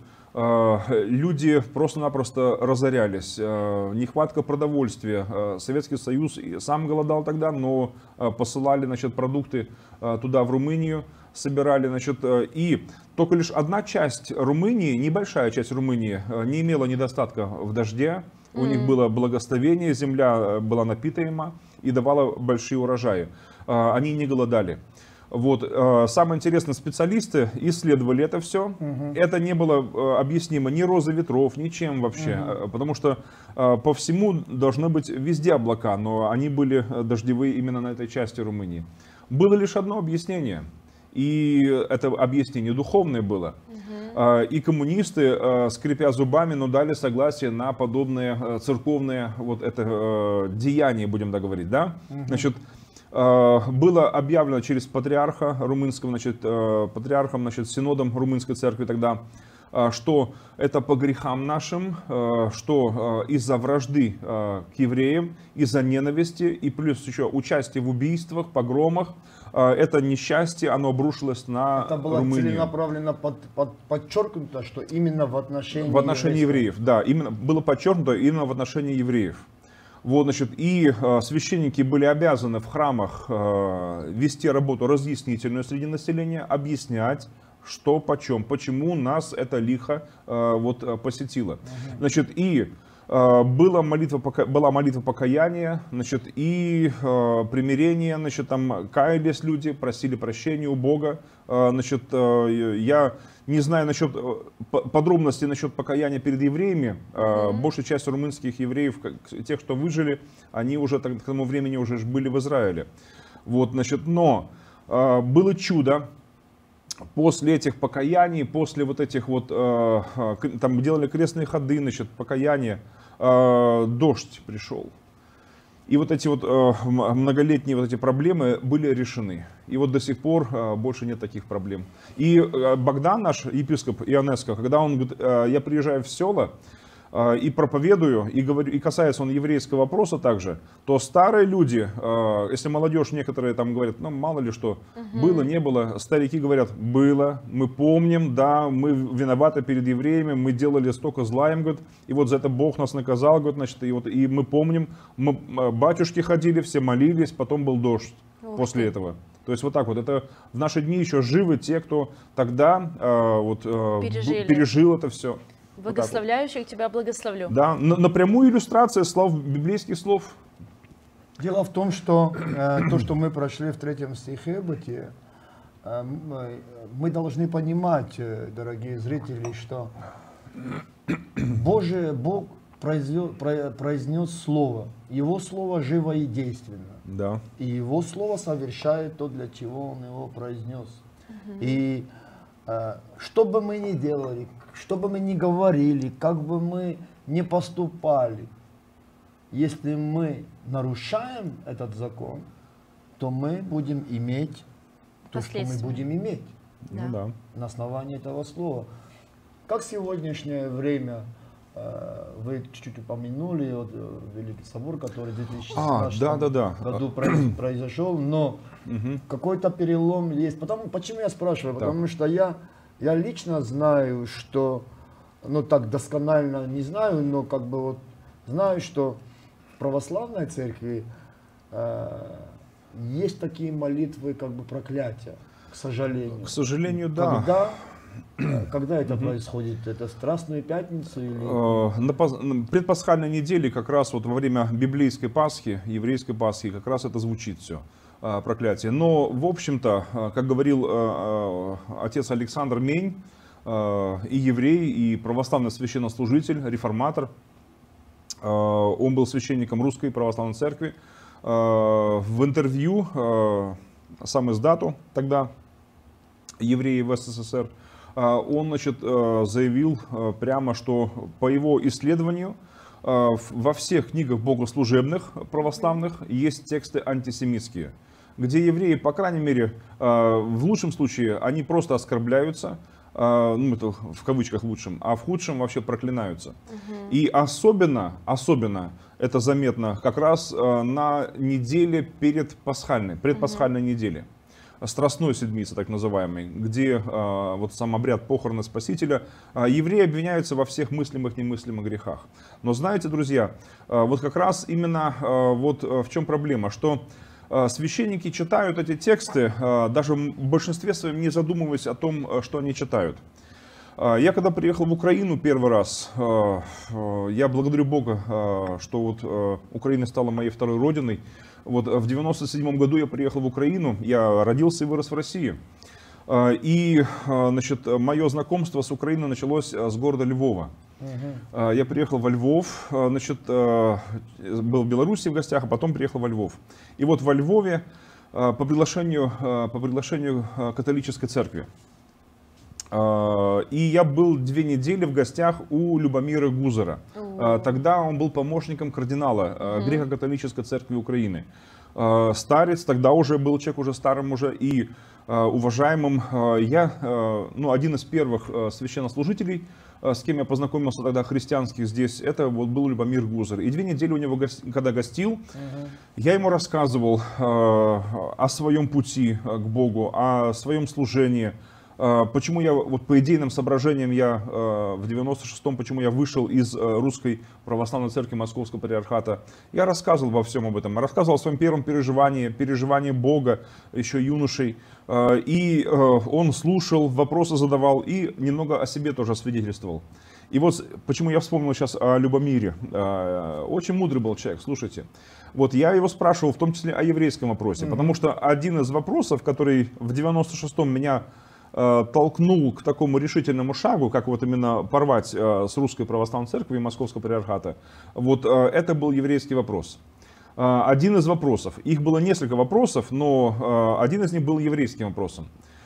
Люди просто-напросто разорялись, нехватка продовольствия. Советский Союз сам голодал тогда, но посылали, значит, продукты туда, в Румынию, собирали, значит, и только лишь одна часть Румынии, небольшая часть Румынии, не имела недостатка в дожде. У mm-hmm. них было благословение, земля была напитаема и давала большие урожаи. Они не голодали. Вот. Самое интересное, специалисты исследовали это все. Uh-huh. Это не было объяснимо ни розой ветров, ничем вообще. Uh-huh. Потому что по всему должны быть везде облака, но они были дождевые именно на этой части Румынии. Было лишь одно объяснение. И это объяснение духовное было. Uh-huh. И коммунисты, скрипя зубами, но дали согласие на подобные церковные вот это деяния, будем так говорить. Да? Uh-huh. Значит, было объявлено через патриарха румынского, значит, патриархом, значит, синодом румынской церкви тогда, что это по грехам нашим, что из-за вражды к евреям, из-за ненависти и плюс еще участие в убийствах, погромах, это несчастье, оно обрушилось на это было Румынию. Целенаправленно под, под, подчеркнуто, что именно в отношении, в отношении евреев, да, именно было подчеркнуто именно в отношении евреев. Вот, значит, и э, священники были обязаны в храмах э, вести работу разъяснительную среди населения, объяснять, что почем, почему нас это лихо э, вот, посетило. Значит, и э, была, молитва, была молитва покаяния, значит, и э, примирение, значит, там каялись люди, просили прощения у Бога. Э, значит, э, я не знаю насчет подробностей насчет покаяния перед евреями. Mm-hmm. Большая часть румынских евреев, тех, что выжили, они уже к тому времени уже были в Израиле. Вот, значит, но было чудо. После этих покаяний, после вот этих вот, там делали крестные ходы, значит, покаяния, дождь пришел. И вот эти вот э, многолетние вот эти проблемы были решены. И вот до сих пор э, больше нет таких проблем. И э, Богдан, наш епископ Ионеско, когда он говорит, э, я приезжаю в села э, и проповедую, и, говорю, и касается он еврейского вопроса также, то старые люди, э, если молодежь некоторые там говорят, ну мало ли что, угу. было, не было, старики говорят, было, мы помним, да, мы виноваты перед евреями, мы делали столько зла им, говорит, и вот за это Бог нас наказал, говорит, значит, и, вот, и мы помним, мы, батюшки ходили, все молились, потом был дождь Ух после ты. этого. То есть вот так вот, это в наши дни еще живы те, кто тогда э, вот, э, пережил это все. Благословляющих вот тебя благословлю. Да, напрямую иллюстрация слов, библейских слов. Дело в том, что э, то, что мы прошли в третьем стихе Бытия, э, мы должны понимать, э, дорогие зрители, что Божие, Бог произнес, произнес Слово. Его Слово живо и действенно. Да. И Его Слово совершает то, для чего Он его произнес. Угу. И э, что бы мы ни делали, что бы мы ни говорили, как бы мы ни поступали, если мы нарушаем этот закон, то мы будем иметь то, что мы будем иметь. Да. Ну, да. На основании этого слова. Как сегодняшнее время, вы чуть-чуть упомянули, вот, Великий собор, который в две тысячи семнадцатом а, да, да, да. году произошел, но угу. какой-то перелом есть. Потому, почему я спрашиваю? Так. Потому что я, я лично знаю, что, ну так досконально не знаю, но как бы вот знаю, что в православной церкви э, есть такие молитвы, как бы проклятия, к сожалению. К сожалению, да. Когда, когда это происходит? Это Страстную пятницу? Или... На предпасхальной неделе, как раз вот во время библейской Пасхи, еврейской Пасхи, как раз это звучит все, проклятие. Но, в общем-то, как говорил отец Александр Мень, и еврей, и православный священнослужитель, реформатор. Он был священником Русской Православной Церкви. В интервью сам издату тогда, евреи в СССР, он, значит, заявил прямо, что по его исследованию во всех книгах богослужебных православных есть тексты антисемитские, где евреи, по крайней мере, в лучшем случае, они просто оскорбляются, ну это в кавычках лучшем, а в худшем вообще проклинаются. Угу. И особенно, особенно это заметно как раз на неделе перед пасхальной, предпасхальной угу. неделе. Страстной седмицы, так называемой, где э, вот сам обряд похороны Спасителя, э, евреи обвиняются во всех мыслимых и немыслимых грехах. Но знаете, друзья, э, вот как раз именно э, вот в чем проблема, что э, священники читают эти тексты, э, даже в большинстве своем не задумываясь о том, что они читают. Э, я когда приехал в Украину первый раз, э, э, я благодарю Бога, э, что вот э, Украина стала моей второй родиной. Вот в девяносто седьмом году я приехал в Украину, я родился и вырос в России. И, значит, мое знакомство с Украиной началось с города Львова. Угу. Я приехал во Львов, значит, был в Беларуси в гостях, а потом приехал во Львов. И вот во Львове по приглашению, по приглашению католической церкви. И я был две недели в гостях у Любомира Гузара. О. Тогда он был помощником кардинала угу. Греко-католической церкви Украины. Старец, тогда уже был человек уже старым уже и уважаемым. Я, ну, один из первых священнослужителей, с кем я познакомился тогда христианских здесь, это вот был Любомир Гузар. И две недели у него, когда гостил, угу. я ему рассказывал о своем пути к Богу, о своем служении. Почему я, вот по идейным соображениям я в девяносто шестом, почему я вышел из Русской Православной Церкви Московского Патриархата. Я рассказывал во всем об этом. Рассказывал о своем первом переживании, переживании Бога, еще юношей. И он слушал, вопросы задавал и немного о себе тоже свидетельствовал. И вот почему я вспомнил сейчас о Любомире. Очень мудрый был человек, слушайте. Вот я его спрашивал в том числе о еврейском вопросе. Mm-hmm. Потому что один из вопросов, который в девяносто шестом меня толкнул к такому решительному шагу, как вот именно порвать с Русской Православной Церковью и Московского Патриархата, вот это был еврейский вопрос. Один из вопросов, их было несколько вопросов, но один из них был еврейским вопросом.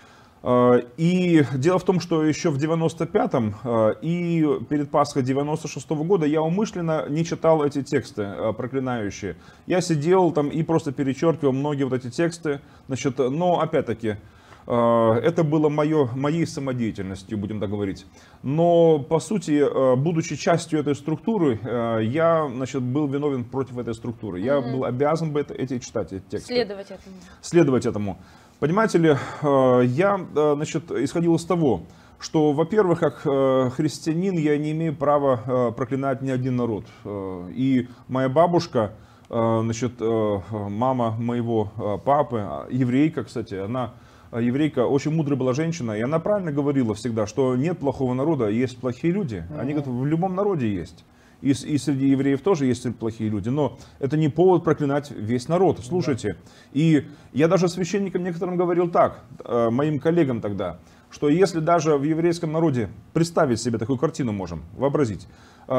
И дело в том, что еще в девяносто пятом и перед Пасхой девяносто шестого года я умышленно не читал эти тексты проклинающие. Я сидел там и просто перечеркивал многие вот эти тексты, значит, но опять-таки, это было мое, моей самодеятельностью, будем так говорить. Но, по сути, будучи частью этой структуры, я, значит, был виновен против этой структуры. Я mm-hmm. был обязан бы это, эти читать, эти тексты. Следовать этому. Следовать этому. Понимаете ли, я, значит, исходил из того, что, во-первых, как христианин, я не имею права проклинать ни один народ. И моя бабушка, значит, мама моего папы, еврейка, кстати, она... еврейка, очень мудрая была женщина, и она правильно говорила всегда, что нет плохого народа, есть плохие люди. Uh-huh. Они говорят, в любом народе есть. И, и среди евреев тоже есть плохие люди. Но это не повод проклинать весь народ. Слушайте. Uh-huh. И я даже священникам некоторым говорил так, моим коллегам тогда, что если даже в еврейском народе представить себе такую картину можем, вообразить,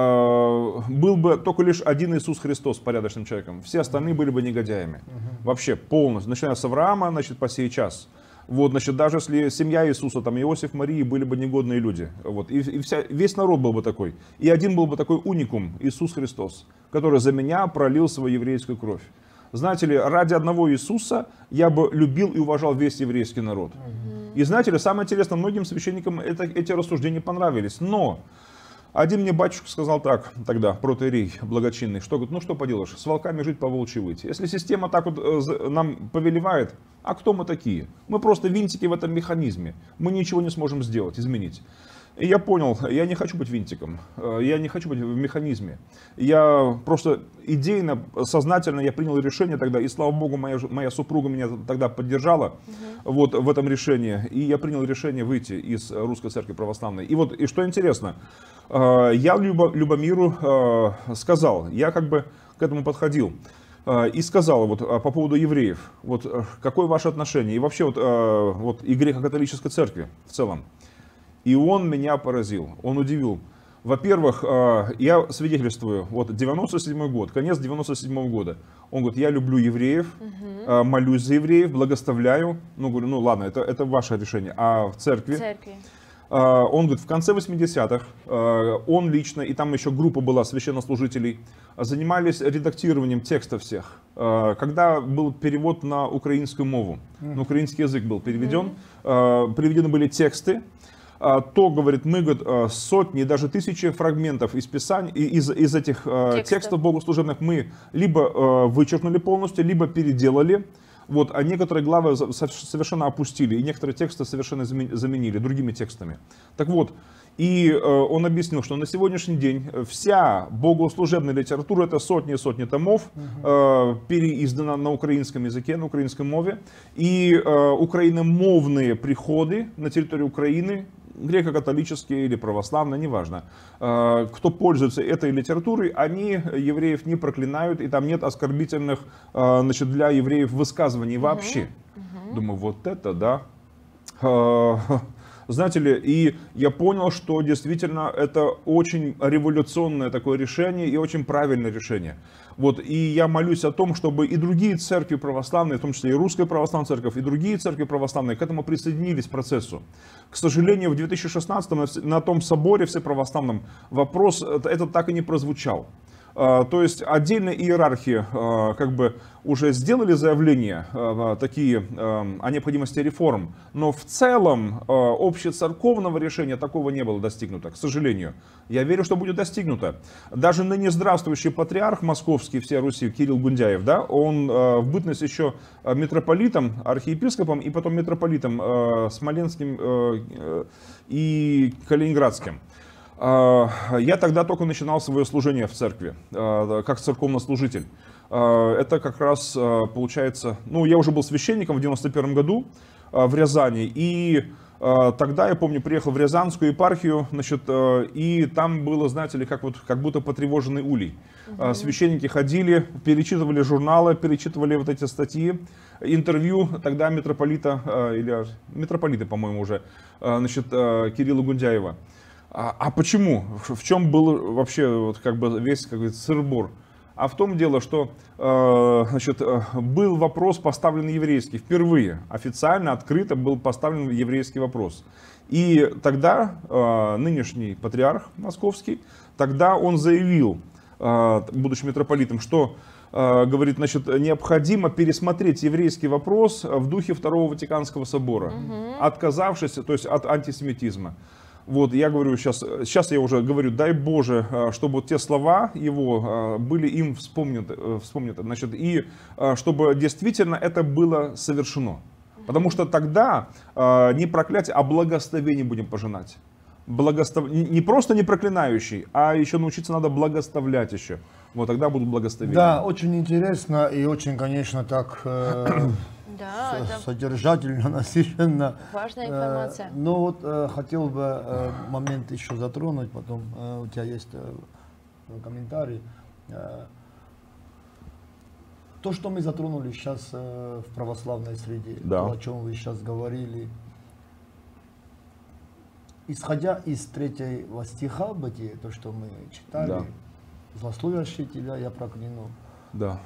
был бы только лишь один Иисус Христос порядочным человеком, все остальные были бы негодяями. Uh-huh. Вообще полностью, начиная с Авраама, значит, по сей час. Вот, значит, даже если семья Иисуса, там Иосиф, Мария были бы негодные люди, вот, и, и вся, весь народ был бы такой, и один был бы такой уникум, Иисус Христос, который за меня пролил свою еврейскую кровь. Знаете ли, ради одного Иисуса я бы любил и уважал весь еврейский народ. И знаете ли, самое интересное, многим священникам это, эти рассуждения понравились, но один мне батюшка сказал так тогда, протоиерей благочинный, что говорит, ну что поделаешь, с волками жить, по волчьи выть. Если система так вот э, нам повелевает, а кто мы такие? Мы просто винтики в этом механизме, мы ничего не сможем сделать, изменить. И я понял, я не хочу быть винтиком, я не хочу быть в механизме. Я просто идейно, сознательно я принял решение тогда, и слава богу, моя, моя супруга меня тогда поддержала угу. вот, в этом решении. И я принял решение выйти из Русской Церкви Православной. И вот, и что интересно, я Любо, Любомиру сказал, я как бы к этому подходил. И сказал вот по поводу евреев, вот какое ваше отношение, и вообще вот, вот и греко-католической церкви в целом. И он меня поразил, он удивил. Во-первых, я свидетельствую, вот девяносто седьмой год, конец девяносто седьмого года. Он говорит, я люблю евреев, угу. молюсь за евреев, благословляю. Ну, говорю, ну ладно, это, это ваше решение. А в церкви? В церкви. Он говорит, в конце восьмидесятых он лично, и там еще группа была священнослужителей, занимались редактированием текста всех. Когда был перевод на украинскую мову, на украинский язык был переведен, mm-hmm. переведены были тексты, то, говорит, мы говорит, сотни, даже тысячи фрагментов из писаний, из, из этих текстов. текстов богослужебных мы либо вычеркнули полностью, либо переделали. Вот, а некоторые главы совершенно опустили, и некоторые тексты совершенно заменили другими текстами. Так вот, и э, он объяснил, что на сегодняшний день вся богослужебная литература, это сотни и сотни томов, э, переиздана на украинском языке, на украинской мове, и э, украиномовные приходы на территории Украины, греко-католические или православные, неважно, э, кто пользуется этой литературой, они евреев не проклинают, и там нет оскорбительных э, значит, для евреев высказываний вообще. Uh-huh. Uh-huh. Думаю, вот это да. Э, Знаете ли, и я понял, что действительно это очень революционное такое решение и очень правильное решение. Вот, и я молюсь о том, чтобы и другие церкви православные, в том числе и Русская православная церковь, и другие церкви православные к этому присоединились к процессу. К сожалению, в две тысячи шестнадцатом на том соборе всеправославном вопрос этот так и не прозвучал. То есть отдельные иерархи как бы уже сделали заявления такие о необходимости реформ, но в целом общецерковного решения такого не было достигнуто, к сожалению. Я верю, что будет достигнуто. Даже ныне здравствующий патриарх московский всей Руси Кирилл Гундяев, да, он в бытность еще митрополитом, архиепископом и потом митрополитом Смоленским и Калининградским. Я тогда только начинал свое служение в церкви, как церковнослужитель. Это как раз получается, ну я уже был священником в девяносто первом году в Рязани, и тогда, я помню, приехал в Рязанскую епархию, значит, и там было, знаете ли, как, вот, как будто потревоженный улей. Угу. Священники ходили, перечитывали журналы, перечитывали вот эти статьи, интервью тогда митрополита, или митрополита, по-моему, уже, значит, Кирилла Гундяева. А, а почему? В чем был вообще вот, как бы весь как бы, сыр-бор? А в том дело, что э, значит, был вопрос поставлен еврейский. Впервые официально, открыто был поставлен еврейский вопрос. И тогда э, нынешний патриарх московский, тогда он заявил, э, будучи митрополитом, что э, говорит, значит, необходимо пересмотреть еврейский вопрос в духе Второго Ватиканского собора, угу. отказавшись, то есть от антисемитизма. Вот, я говорю сейчас, сейчас я уже говорю, дай Боже, чтобы те слова его были им вспомнены, вспомнены, значит, и чтобы действительно это было совершено. Потому что тогда не проклятие, а благословение будем пожинать. Благостав... Не просто не проклинающий, а еще научиться надо благословлять еще. Вот тогда будут благословения. Да, очень интересно и очень, конечно, так... Э... Да, это содержательно, насыщенно. Важная информация. Но вот э, хотел бы э, момент еще затронуть, потом э, у тебя есть э, комментарий. Э, то, что мы затронули сейчас э, в православной среде, да. то, о чем вы сейчас говорили, исходя из третьего стиха Бытия, то, что мы читали, да. злословящий тебя я прокляну. Да.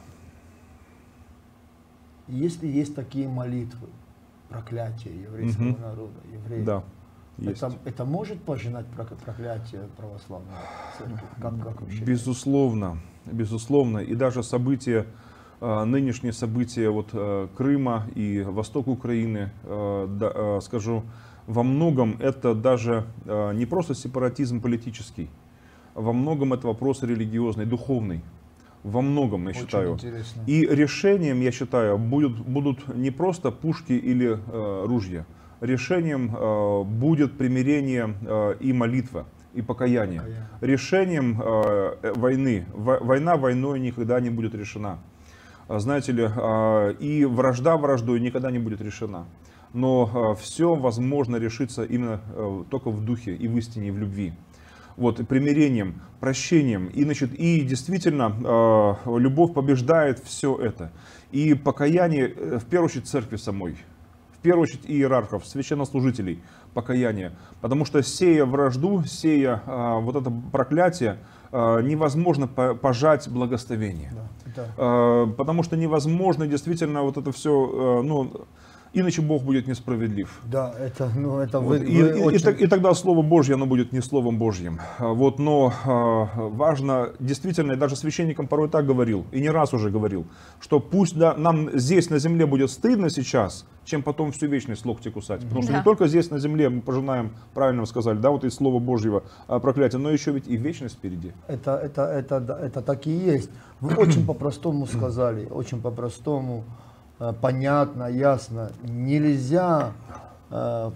Если есть такие молитвы, проклятия еврейского угу. народа, евреев, да, это, это может пожинать проклятие православной церкви? Как, как вы считаете? Безусловно, безусловно. И даже события, нынешние события вот, Крыма и востока Украины, да, скажу, во многом это даже не просто сепаратизм политический, во многом это вопрос религиозный, духовный. Во многом, я Очень считаю. Интересно. И решением, я считаю, будут, будут не просто пушки или э, ружья. Решением э, будет примирение э, и молитва, и покаяние. покаяние. Решением э, войны. В, война войной никогда не будет решена. Знаете ли, э, и вражда враждой никогда не будет решена. Но э, все возможно решиться именно э, только в духе, и в истине, и в любви. Вот, примирением, прощением. И, значит, и действительно, э, любовь побеждает все это. И покаяние, в первую очередь, церкви самой, в первую очередь, иерархов, священнослужителей. покаяния. Потому что сея вражду, сея а, вот это проклятие, а, невозможно по пожать благословение. Да, да. А, потому что невозможно действительно вот это все, а, ну, иначе Бог будет несправедлив. Да, это, ну, это Вот. вы, И, вы и, очень... и, и тогда Слово Божье, оно будет не Словом Божьим. Вот, но а, важно, действительно, и даже священникам порой так говорил, и не раз уже говорил, что пусть да, нам здесь на земле будет стыдно сейчас, чем потом всю вечность локти кусать. Потому что Да. не только здесь на земле мы пожинаем, правильно вы сказали, да, вот из Слова Божьего а, проклятия, но еще ведь и вечность впереди. Это, это, это, да, это так и есть. Вы очень по-простому сказали, очень по-простому, э, понятно, ясно. Нельзя э,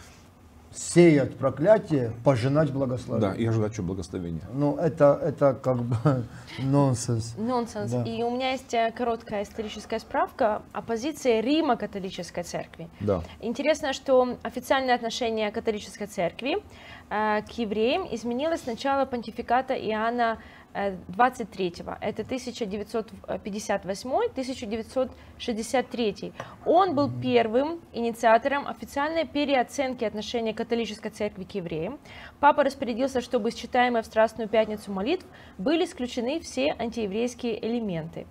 сеять проклятие, пожинать благословение. Да, и ожидать что благословения. Ну, это, это как бы нонсенс. Нонсенс. Да. И у меня есть э, короткая историческая справка о позиции Римо-католической церкви. Да. Интересно, что официальное отношение католической церкви э, к евреям изменилось с начала понтификата Иоанна э, двадцать третьего. Это тысяча девятьсот пятьдесят восьмой — тысяча девятьсот шестьдесят третий. Он был первым инициатором официальной переоценки отношения католической церкви к евреям. Папа распорядился, чтобы из читаемой в Страстную Пятницу молитв были исключены все антиеврейские элементы.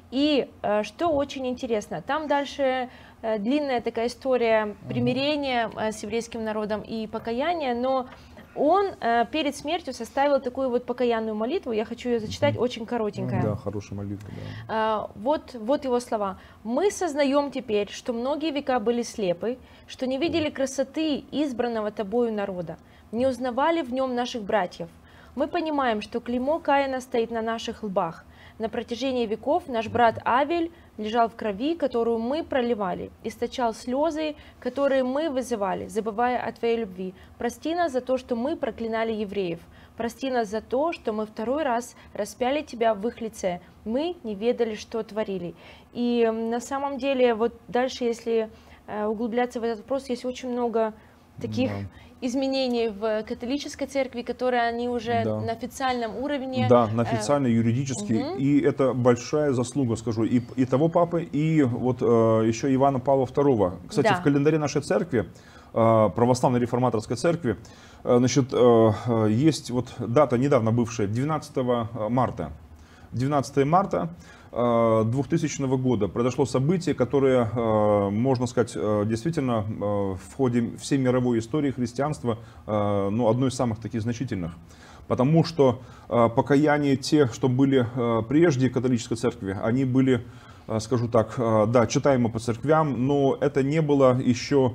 И э, что очень интересно, там дальше э, длинная такая история примирения э, с еврейским народом и покаяния, но он э, перед смертью составил такую вот покаянную молитву, я хочу ее зачитать, очень коротенькая. Да, хорошая молитва. Да. А, вот, вот его слова. «Мы сознаем теперь, что многие века были слепы, что не видели красоты избранного тобою народа, не узнавали в нем наших братьев. Мы понимаем, что клеймо Каина стоит на наших лбах. На протяжении веков наш брат Авель лежал в крови, которую мы проливали, источал слезы, которые мы вызывали, забывая о Твоей любви. Прости нас за то, что мы проклинали евреев. Прости нас за то, что мы второй раз распяли Тебя в их лице. Мы не ведали, что творили». И на самом деле, вот дальше, если углубляться в этот вопрос, есть очень много таких... Да. изменений в католической церкви, которые они уже да. на официальном уровне. Да, на официально, юридически. Угу. И это большая заслуга, скажу, и, и того папы, и вот э, еще Ивана Павла второго. Кстати, да. в календаре нашей церкви, э, православной реформаторской церкви, э, значит, э, есть вот дата, недавно бывшая, двенадцатого марта. двенадцатого марта двухтысячного года произошло событие, которое, можно сказать, действительно в ходе всей мировой истории христианства, ну, одно из самых таких значительных. Потому что покаяние тех, что были прежде католической церкви, они были, скажу так, да, читаемы по церквям, но это не было еще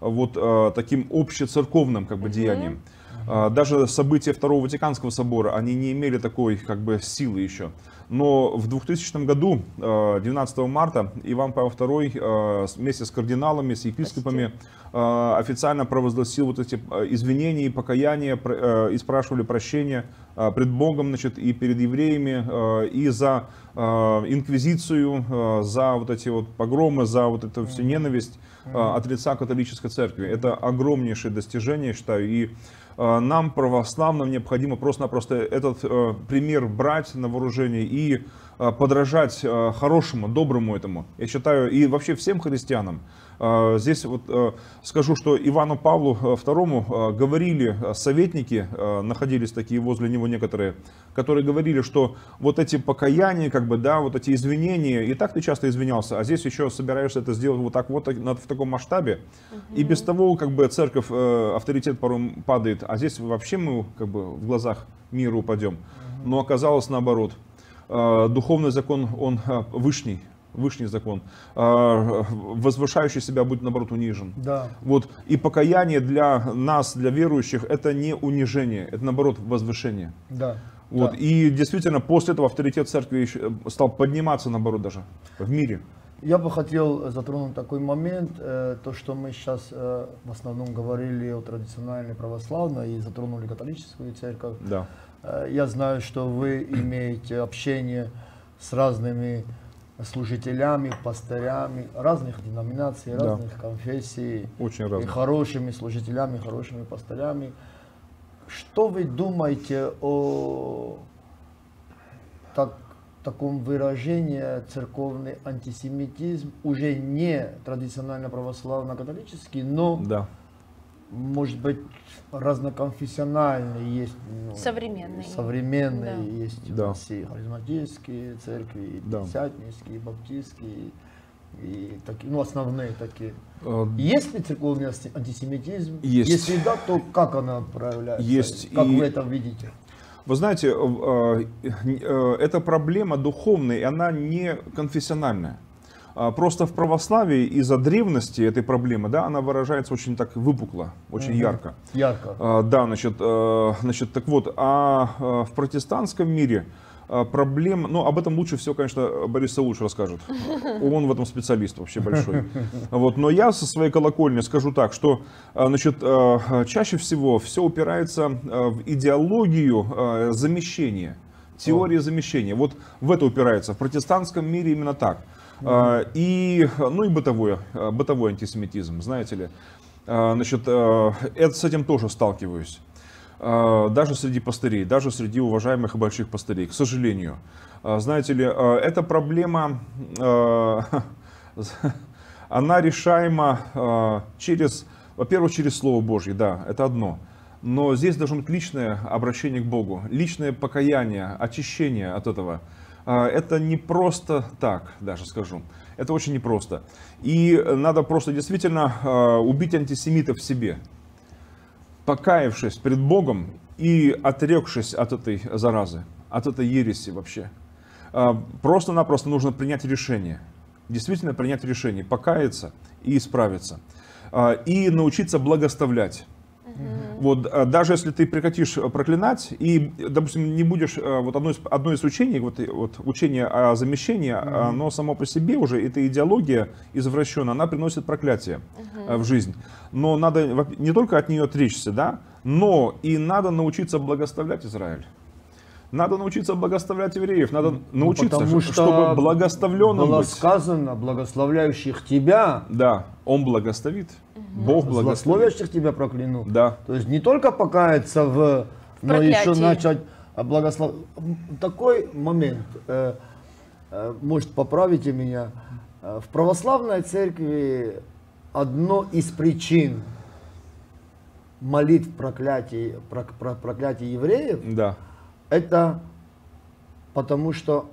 вот таким общецерковным как бы деянием. Даже события Второго Ватиканского собора, они не имели такой как бы силы еще. Но в двухтысячном году, двенадцатого марта, Иван Павел второй вместе с кардиналами, с епископами официально провозгласил вот эти извинения и покаяния, и спрашивали прощения пред Богом, значит, и перед евреями, и за инквизицию, за вот эти вот погромы, за вот эту всю ненависть от лица католической церкви. Это огромнейшее достижение, я считаю, и нам, православным, необходимо просто-напросто этот э, пример брать на вооружение и э, подражать э, хорошему, доброму этому. Я считаю, и вообще всем христианам. Э, здесь вот э, скажу, что Ивану Павлу второму э, говорили советники, э, находились такие возле него некоторые, которые говорили, что вот эти покаяния, как бы, да, вот эти извинения, и так ты часто извинялся, а здесь еще собираешься это сделать вот так вот в таком масштабе. Угу. И без того, как бы, церковь, э, авторитет порой падает. А здесь вообще мы как бы в глазах мира упадем. Но оказалось наоборот. Духовный закон, он вышний, вышний закон. Возвышающий себя будет наоборот унижен. Да. Вот. И покаяние для нас, для верующих, это не унижение, это наоборот возвышение. Да. Вот. Да. И действительно после этого авторитет церкви стал подниматься наоборот даже в мире. Я бы хотел затронуть такой момент, э, то, что мы сейчас э, в основном говорили о традиционной православной и затронули католическую церковь. Да. Э, я знаю, что вы имеете общение с разными служителями, пастырями разных деноминаций, Да. разных конфессий. Очень и разных. хорошими служителями, хорошими пастырями. Что вы думаете о так, таком выражении церковный антисемитизм, уже не традиционально православно-католический, но Да. может быть, разноконфессиональные есть. Ну, современные. Современные Да. есть. Да. У нас и харизматические церкви, и Да. пятидесятнические, и баптистские, и такие, ну, основные такие. Э, Есть ли церковный анти- антисемитизм? Есть. Если да, то как она проявляется? Есть. Как И- вы это видите? Вы знаете, э, э, эта проблема духовная, и она не конфессиональная. А Просто в православии из-за древности этой проблемы, да, она выражается очень так выпукло, очень Мгм. ярко. Ярко. А, Да, значит, э, значит, так вот, а э, в протестантском мире э, проблем, ну, об этом лучше всего, конечно, Борис Саулович расскажет. Он в этом специалист вообще большой. Вот, но я со своей колокольни скажу так, что, э, значит, э, чаще всего все упирается э, в идеологию э, замещения, теории замещения. Вот в это упирается. В протестантском мире именно так. Э, И, ну и бытовой, э, бытовой антисемитизм, знаете ли. Э, Значит, э, это, с этим тоже сталкиваюсь. Э, Даже среди пастырей, даже среди уважаемых и больших пастырей, к сожалению. Э, Знаете ли, э, эта проблема, э, она решаема э, через, во-первых, через Слово Божье, да, это одно. Но здесь должно быть личное обращение к Богу, личное покаяние, очищение от этого. Э, Это не просто так, даже скажу. Это очень непросто. И надо просто действительно э, убить антисемита в себе. Покаявшись перед Богом и отрекшись от этой заразы, от этой ереси вообще. Э, Просто-напросто нужно принять решение. Действительно принять решение, покаяться и исправиться. Э, И научиться благословлять. Вот, а, даже если ты прекратишь проклинать и, допустим, не будешь, а, вот одно из, одно из учений, вот, и- вот учение о замещении, оно само по себе уже, эта идеология извращенная, она приносит проклятие а, в жизнь. Но надо во- не только от нее отречься, да, но и надо научиться благословлять Израиль. Надо научиться благословлять евреев, надо научиться, Потому ш- что чтобы благословленным было быть. сказано, благословляющих тебя, Да, Он благословит, Бог благословит. злословящих тебя прокляну. Да. То есть не только покаяться в, но проклятии. еще начать благословить. Такой момент, э, э, может, поправите меня. Э, В православной церкви одно из причин молитв проклятий, прок- про- проклятий евреев, Да. это потому что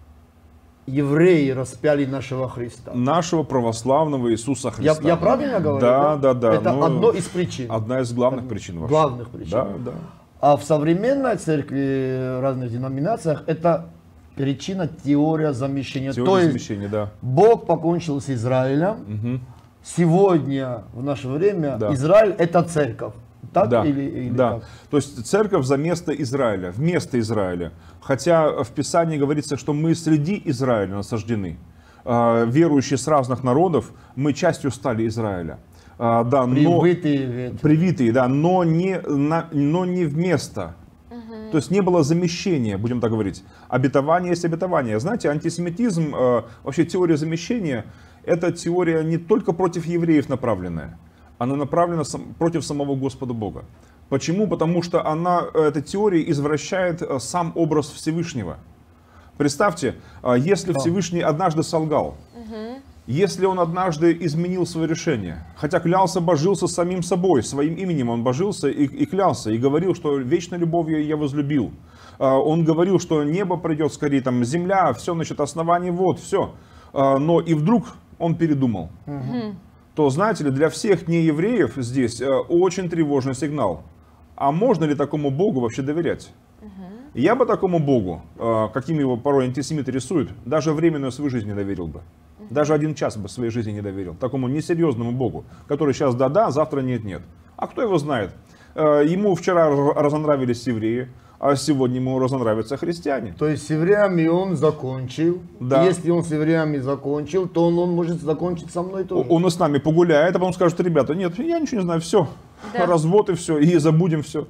евреи распяли нашего Христа. Нашего православного Иисуса Я, Христа. я правильно говорю? Да, да, да. Это ну, одно из причин. Одна из главных причин вообще. Главных причин. Да, да. А в современной церкви, в разных деноминациях, это причина теория замещения. Теория То есть замещения, да. Бог покончил с Израилем. Мгм. Сегодня, в наше время, Да. Израиль это церковь. Так Да, или, или да. как? То есть церковь за место Израиля, вместо Израиля. Хотя в Писании говорится, что мы среди Израиля насаждены. А, Верующие с разных народов, мы частью стали Израиля. А, Да, но... Привитые ветви. Привитые, да, но не, на, но не вместо. То есть не было замещения, будем так говорить. Обетование есть обетование. Знаете, антисемитизм, э, вообще теория замещения, это теория не только против евреев направленная, она направлена сам- против самого Господа Бога. Почему? Потому что она, эта теория извращает э, сам образ Всевышнего. Представьте, э, если Всевышний однажды солгал, если он однажды изменил свое решение, хотя клялся, божился самим собой, своим именем он божился и, и клялся, и говорил, что вечной любовью я возлюбил. А, Он говорил, что небо придет скорее, там, земля, все, значит, основание вод, все. А, Но и вдруг он передумал. То, знаете ли, для всех неевреев здесь э, очень тревожный сигнал. А можно ли такому Богу вообще доверять? Я бы такому Богу, э, каким его порой антисемиты рисуют, даже временную свою жизнь не доверил бы. Даже один час бы своей жизни не доверил. Такому несерьезному Богу, который сейчас да-да, завтра нет-нет. А кто его знает? Э, Ему вчера р- разонравились евреи, а сегодня ему разонравятся христиане. То есть с евреями он закончил. Да. Если он с евреями закончил, то он, он может закончить со мной тоже. Он и с нами погуляет, а потом скажет: ребята, нет, я ничего не знаю, все, Да. развод и все, и забудем все.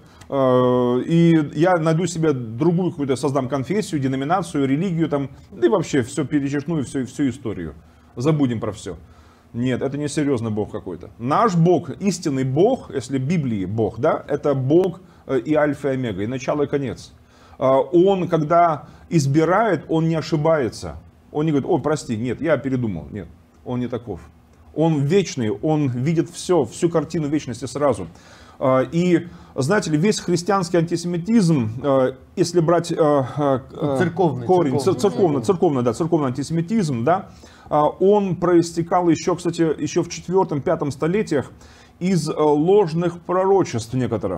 И я найду себе другую какую-то, создам конфессию, деноминацию, религию, там, да и вообще все перечеркну и всю, всю историю. Забудем про все. Нет, это не серьезный Бог какой-то. Наш Бог, истинный Бог, если в Библии Бог, да, это Бог э, и альфа и омега, и начало и конец. А, Он, когда избирает, он не ошибается. Он не говорит: о, прости, нет, я передумал. Нет, он не таков. Он вечный, Он видит все, всю картину вечности сразу. И, знаете ли, весь христианский антисемитизм, если брать церковный, корень, церковный. церковный, церковный, да, церковный антисемитизм, да, он проистекал еще, кстати, еще в четвёртом-пятом столетиях из ложных пророчеств некоторых.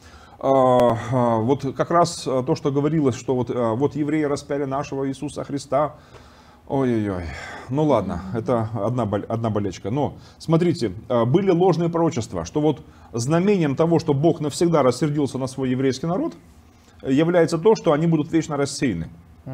Вот как раз то, что говорилось, что вот, вот евреи распяли нашего Иисуса Христа. Ой-ой-ой, ну ладно, это одна, одна болечка. Но смотрите, были ложные пророчества, что вот знамением того, что Бог навсегда рассердился на свой еврейский народ, является то, что они будут вечно рассеяны.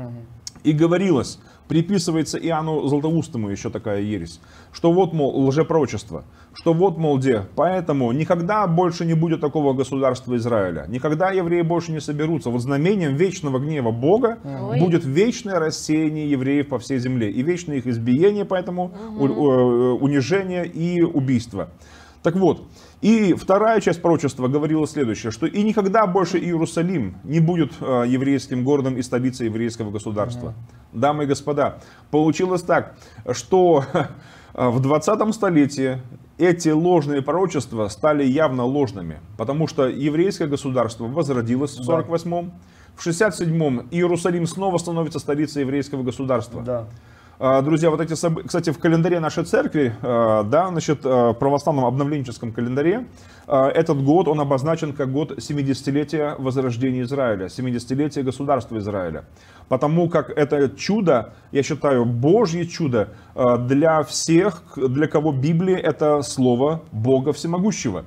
И говорилось, приписывается Иоанну Златоустому еще такая ересь, что вот, мол, лжепророчество, что вот, мол, где, поэтому никогда больше не будет такого государства Израиля, никогда евреи больше не соберутся. Вот знамением вечного гнева Бога Ой. будет вечное рассеяние евреев по всей земле и вечное их избиение, поэтому угу. унижение и убийство. Так вот, и вторая часть пророчества говорила следующее, что и никогда больше Иерусалим не будет э, еврейским городом и столицей еврейского государства. Mm-hmm. Дамы и господа, получилось так, что в двадцатом столетии эти ложные пророчества стали явно ложными, потому что еврейское государство возродилось в сорок восьмом, в шестьдесят седьмом Иерусалим снова становится столицей еврейского государства. Да. Друзья, вот эти события, кстати, в календаре нашей церкви, да, значит, в православном обновленческом календаре, этот год, он обозначен как год семидесятилетия возрождения Израиля, семидесятилетия государства Израиля. Потому как это чудо, я считаю, Божье чудо для всех, для кого Библия это слово Бога Всемогущего.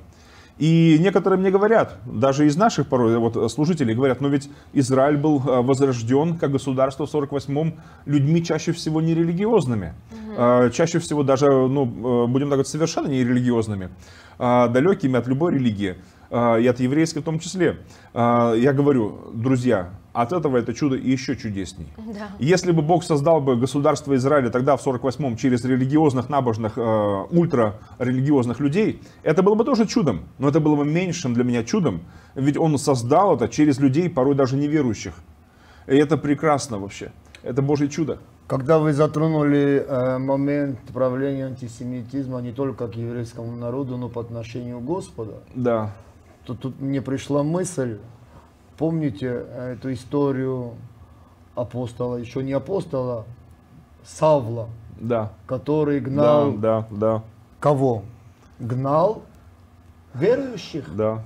И некоторые мне говорят, даже из наших порой вот, служителей говорят, но ведь Израиль был возрожден как государство в сорок восьмом людьми чаще всего нерелигиозными. Угу. Чаще всего даже, ну, будем так говорить, совершенно нерелигиозными, далекими от любой религии, и от еврейской в том числе. Я говорю, друзья, от этого это чудо еще чудесней. Да. Если бы Бог создал бы государство Израиля тогда в сорок восьмом через религиозных, набожных, э, ультрарелигиозных людей, это было бы тоже чудом, но это было бы меньшим для меня чудом, ведь Он создал это через людей, порой даже неверующих. И это прекрасно вообще, это Божье чудо. Когда вы затронули э, момент правления антисемитизма не только к еврейскому народу, но по отношению к Господу, да. то тут мне пришла мысль. Помните эту историю апостола, еще не апостола, Савла, да. который гнал... Да, да, да. Кого? Гнал верующих. Да.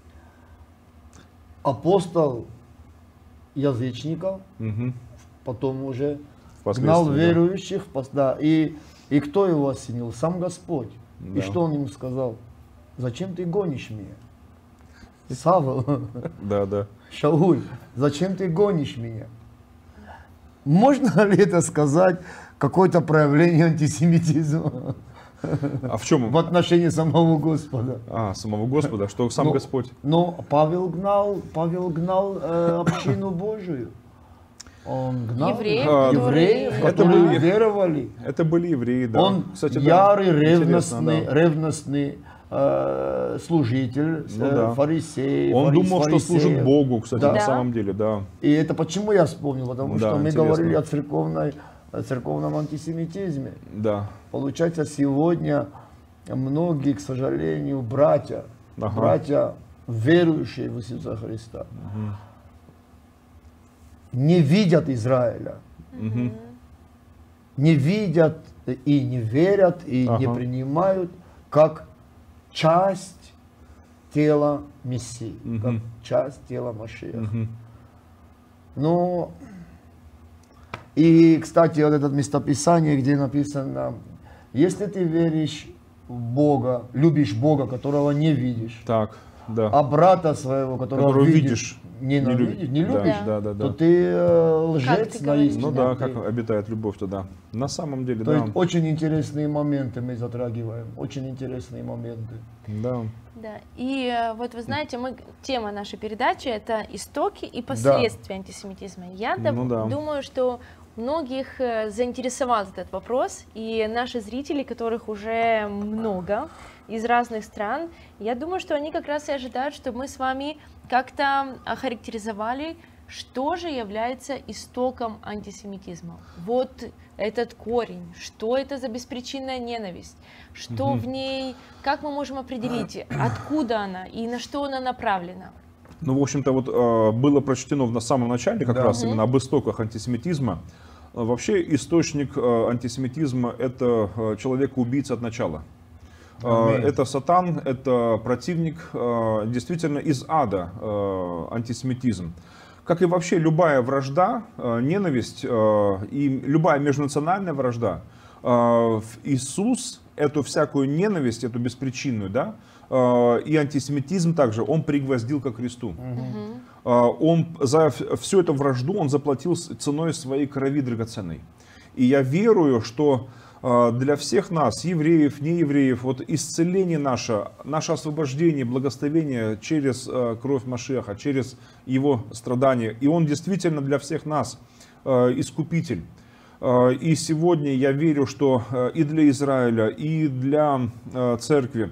Апостол язычников, угу. потом уже гнал верующих. Да. И, и кто его осенил? Сам Господь. Да. И что он ему сказал? Зачем ты гонишь меня? Савл, да, да. Шауль, зачем ты гонишь меня? Можно ли это сказать какое-то проявление антисемитизма? А в чем? В отношении самого Господа. А, самого Господа, что сам но, Господь. Но Павел гнал, Павел гнал э, общину Божию. Он гнал евреев, а, евреев которые, которые были, веровали. Это были евреи, да. Он Кстати, ярый, да, ревностный, да. ревностный э, служитель, ну, э, да. фарисей. Он фарис, думал, фарисеев. что служит Богу, кстати, да. на самом деле, да. И это почему я вспомнил? Потому да, что мы интересно. говорили о, церковной, о церковном антисемитизме. Да. Получается, сегодня многие, к сожалению, братья, ага. братья, верующие в Иисуса Христа, угу. не видят Израиля, угу. не видят и не верят, и ага. не принимают как часть тела Мессии, угу. как часть тела Машиаха. Угу. Ну, и, кстати, вот это местописание, где написано, если ты веришь в Бога, любишь Бога, которого не видишь, так, да. а брата своего, которого, которого видишь, видишь не, ненавидишь, не любишь, да, да, да, то ты э, лжец ты на истине. Ну да, ты... как обитает любовь тогда. На самом деле, то да. есть очень интересные моменты мы затрагиваем, очень интересные моменты. Да. Да. И вот вы знаете, мы, тема нашей передачи — это истоки и последствия да. антисемитизма. Я ну, да. думаю, что многих заинтересовал этот вопрос, и наши зрители, которых уже много из разных стран, я думаю, что они как раз и ожидают, что мы с вами как-то охарактеризовали Что же является истоком антисемитизма? Вот этот корень, что это за беспричинная ненависть, что Мгм. в ней, как мы можем определить, откуда она и на что она направлена? Ну, в общем-то, вот э, было прочтено на самом начале как Да. раз Мгм. именно об истоках антисемитизма. Э, Вообще источник э, антисемитизма — это э, человек-убийца от начала. Э, Аминь. Это сатан, это противник, э, действительно из ада э, антисемитизм. Как и вообще любая вражда, э, ненависть э, и любая межнациональная вражда, э, в Иисус эту всякую ненависть, эту беспричинную, да, э, и антисемитизм также, он пригвоздил ко кресту. Мгм. Э, Он за в- всю эту вражду он заплатил с- ценой своей крови драгоценной. И я верую, что э, для всех нас, евреев, неевреев, вот исцеление наше, наше освобождение, благословение через э, кровь Машиаха, через его страдания, и он действительно для всех нас э, искупитель. Э, И сегодня я верю, что э, и для Израиля, и для э, церкви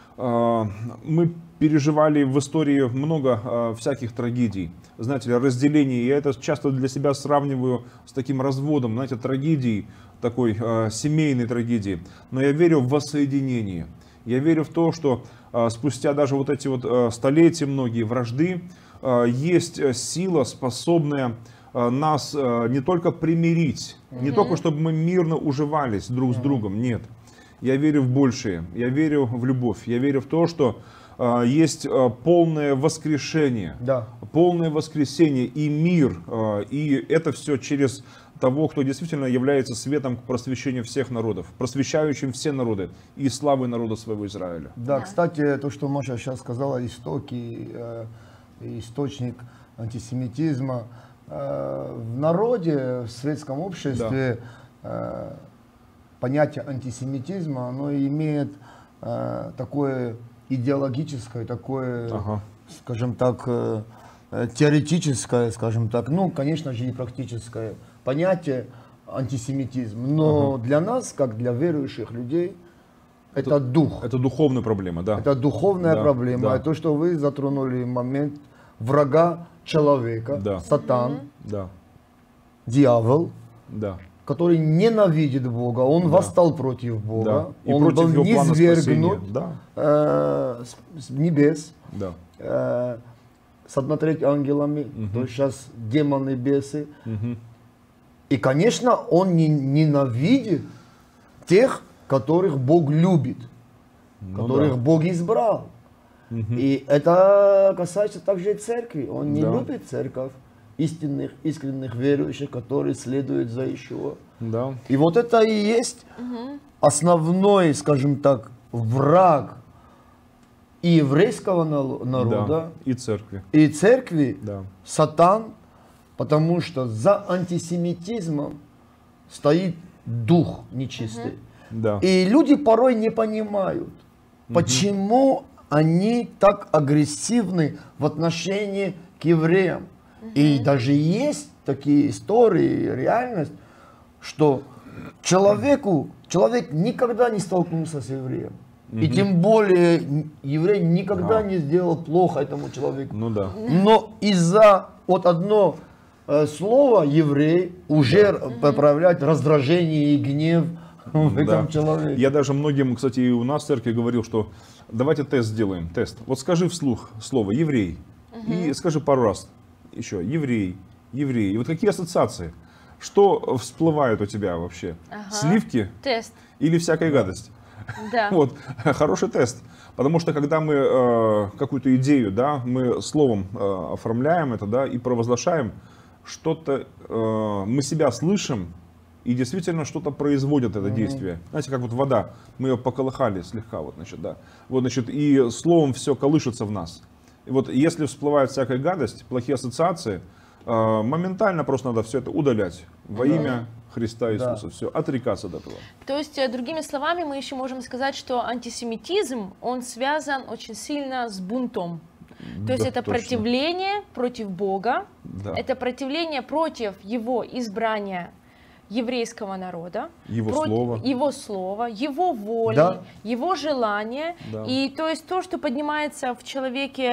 э, мы переживали в истории много э, всяких трагедий, знаете ли, разделений. Я это часто для себя сравниваю с таким разводом, знаете, трагедией, такой э, семейной трагедии. Но я верю в воссоединение. Я верю в то, что э, спустя даже вот эти вот э, столетия, многие вражды, э, есть э, сила, способная э, нас э, не только примирить, не только чтобы мы мирно уживались друг с другом, нет. Я верю в большее, я верю в любовь, я верю в то, что э, есть э, полное воскрешение, Да. полное воскресение и мир, э, и это все через того, кто действительно является светом к просвещению всех народов, просвещающим все народы и славой народа своего Израиля. Да, Да. кстати, то, что Маша сейчас сказала, истоки, э, источник антисемитизма. Э, в народе, в светском обществе э, понятие антисемитизма, оно имеет э, такое идеологическое, такое, Ага. скажем так, э, э, теоретическое, скажем так, ну, конечно же, и практическое понятие антисемитизм. Но для нас, как для верующих людей, это, дух. Это духовная проблема, да. Это духовная Да, проблема. да. И то, что вы затронули момент врага человека, Да. сатан, Да, дьявол, да, который ненавидит Бога, он Да. восстал против да. Бога, И он против был его плана низвергнут спасения. Да, э, с, с небес да. э, с одной третью ангелами, то есть сейчас демоны, бесы. Мгм. И, конечно, он не, ненавидит тех, которых Бог любит, Ну которых да. Бог избрал. Мгм. И это касается также и церкви. Он не Да. любит церковь истинных, искренних верующих, которые следуют за Ишуа. Да. И вот это и есть основной, скажем так, враг и еврейского нал- народа, Да. И церкви. и церкви, Да. сатан, потому что за антисемитизмом стоит дух нечистый. Да. И люди порой не понимают, почему они так агрессивны в отношении к евреям. И даже есть такие истории, реальность, что человеку, человек никогда не столкнулся с евреем. И тем более н- еврей никогда Ага. не сделал плохо этому человеку. Ну да. Но из-за вот одно э, слово еврей уже р- проявляет раздражение и гнев в этом Да. человеке. Я даже многим, кстати, и у нас в церкви говорил, что давайте тест сделаем, тест. Вот скажи вслух слово «еврей» и скажи пару раз еще «еврей», «еврей». И вот какие ассоциации? Что всплывает у тебя вообще? Ага. Сливки Тест. или всякая гадость? Да. Вот, хороший тест. Потому что когда мы э, какую-то идею, да, мы словом э, оформляем это, да, и провозглашаем, что-то, э, мы себя слышим, и действительно что-то производит это действие. Знаете, как вот вода, мы ее поколыхали слегка, вот, значит, да. Вот, значит, и словом все колышется в нас. И вот если всплывает всякая гадость, плохие ассоциации, э, моментально просто надо все это удалять во имя Христа Иисуса. Да. Все, отрекаться от этого. То есть, э, другими словами, мы еще можем сказать, что антисемитизм, он связан очень сильно с бунтом. То есть Да, это точно. противление против Бога, Да. это противление против Его избрания еврейского народа, Его против слова. Его слова, Его воли, Да. Его желания. Да. И то есть то, что поднимается в человеке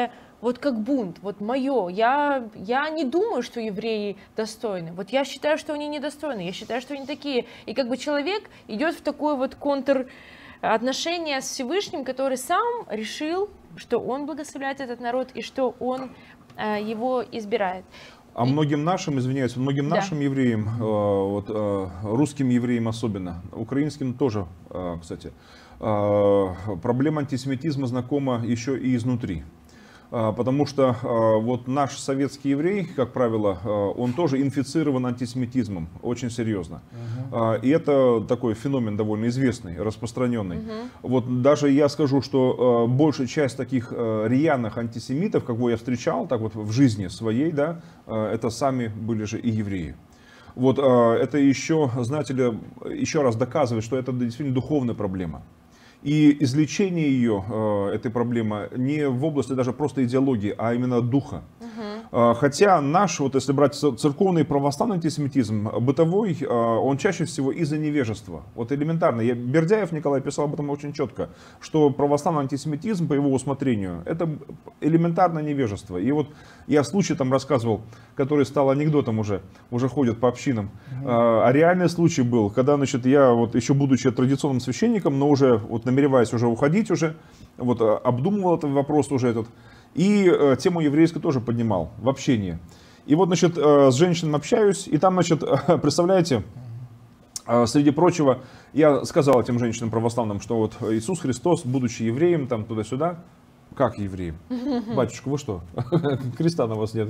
вот как бунт, вот мое. Я, я не думаю, что евреи достойны. Вот я считаю, что они недостойны. Я считаю, что они такие. И как бы человек идет в такое вот контр отношение с Всевышним, который сам решил, что он благословляет этот народ и что он э, его избирает. А многим нашим, извиняюсь, многим Да. нашим евреям, э, вот, э, русским евреям особенно, украинским тоже, э, кстати, э, проблема антисемитизма знакома еще и изнутри. Э, потому что э, вот наш советский еврей, как правило, э, он тоже инфицирован антисемитизмом очень серьезно. Uh-huh. э, и это такой феномен довольно известный, распространенный. Uh-huh. Вот даже я скажу, что э, большая часть таких э, рьяных антисемитов, кого я встречал так вот в жизни своей, да, э, это сами были же и евреи. Вот э, это еще, знаете ли, еще раз доказывает, что это действительно духовная проблема. И излечение ее, этой проблемы, не в области даже просто идеологии, а именно духа. Uh-huh. Хотя наш, вот если брать церковный православный антисемитизм, бытовой, он чаще всего из-за невежества. Вот элементарно. Я, Бердяев Николай писал об этом очень четко, что православный антисемитизм, по его усмотрению, это элементарное невежество. И вот я случай там рассказывал, который стал анекдотом уже, уже ходит по общинам. Uh-huh. А реальный случай был, когда, значит, я вот еще будучи традиционным священником, но уже вот намереваясь уже уходить уже, вот обдумывал этот вопрос уже этот, и э, тему еврейскую тоже поднимал в общении. И вот, значит, э, с женщинами общаюсь, и там, значит, э, представляете, э, среди прочего, я сказал этим женщинам православным, что вот Иисус Христос, будучи евреем, там туда-сюда, как евреем? Батюшка, вы что? Креста на вас нет.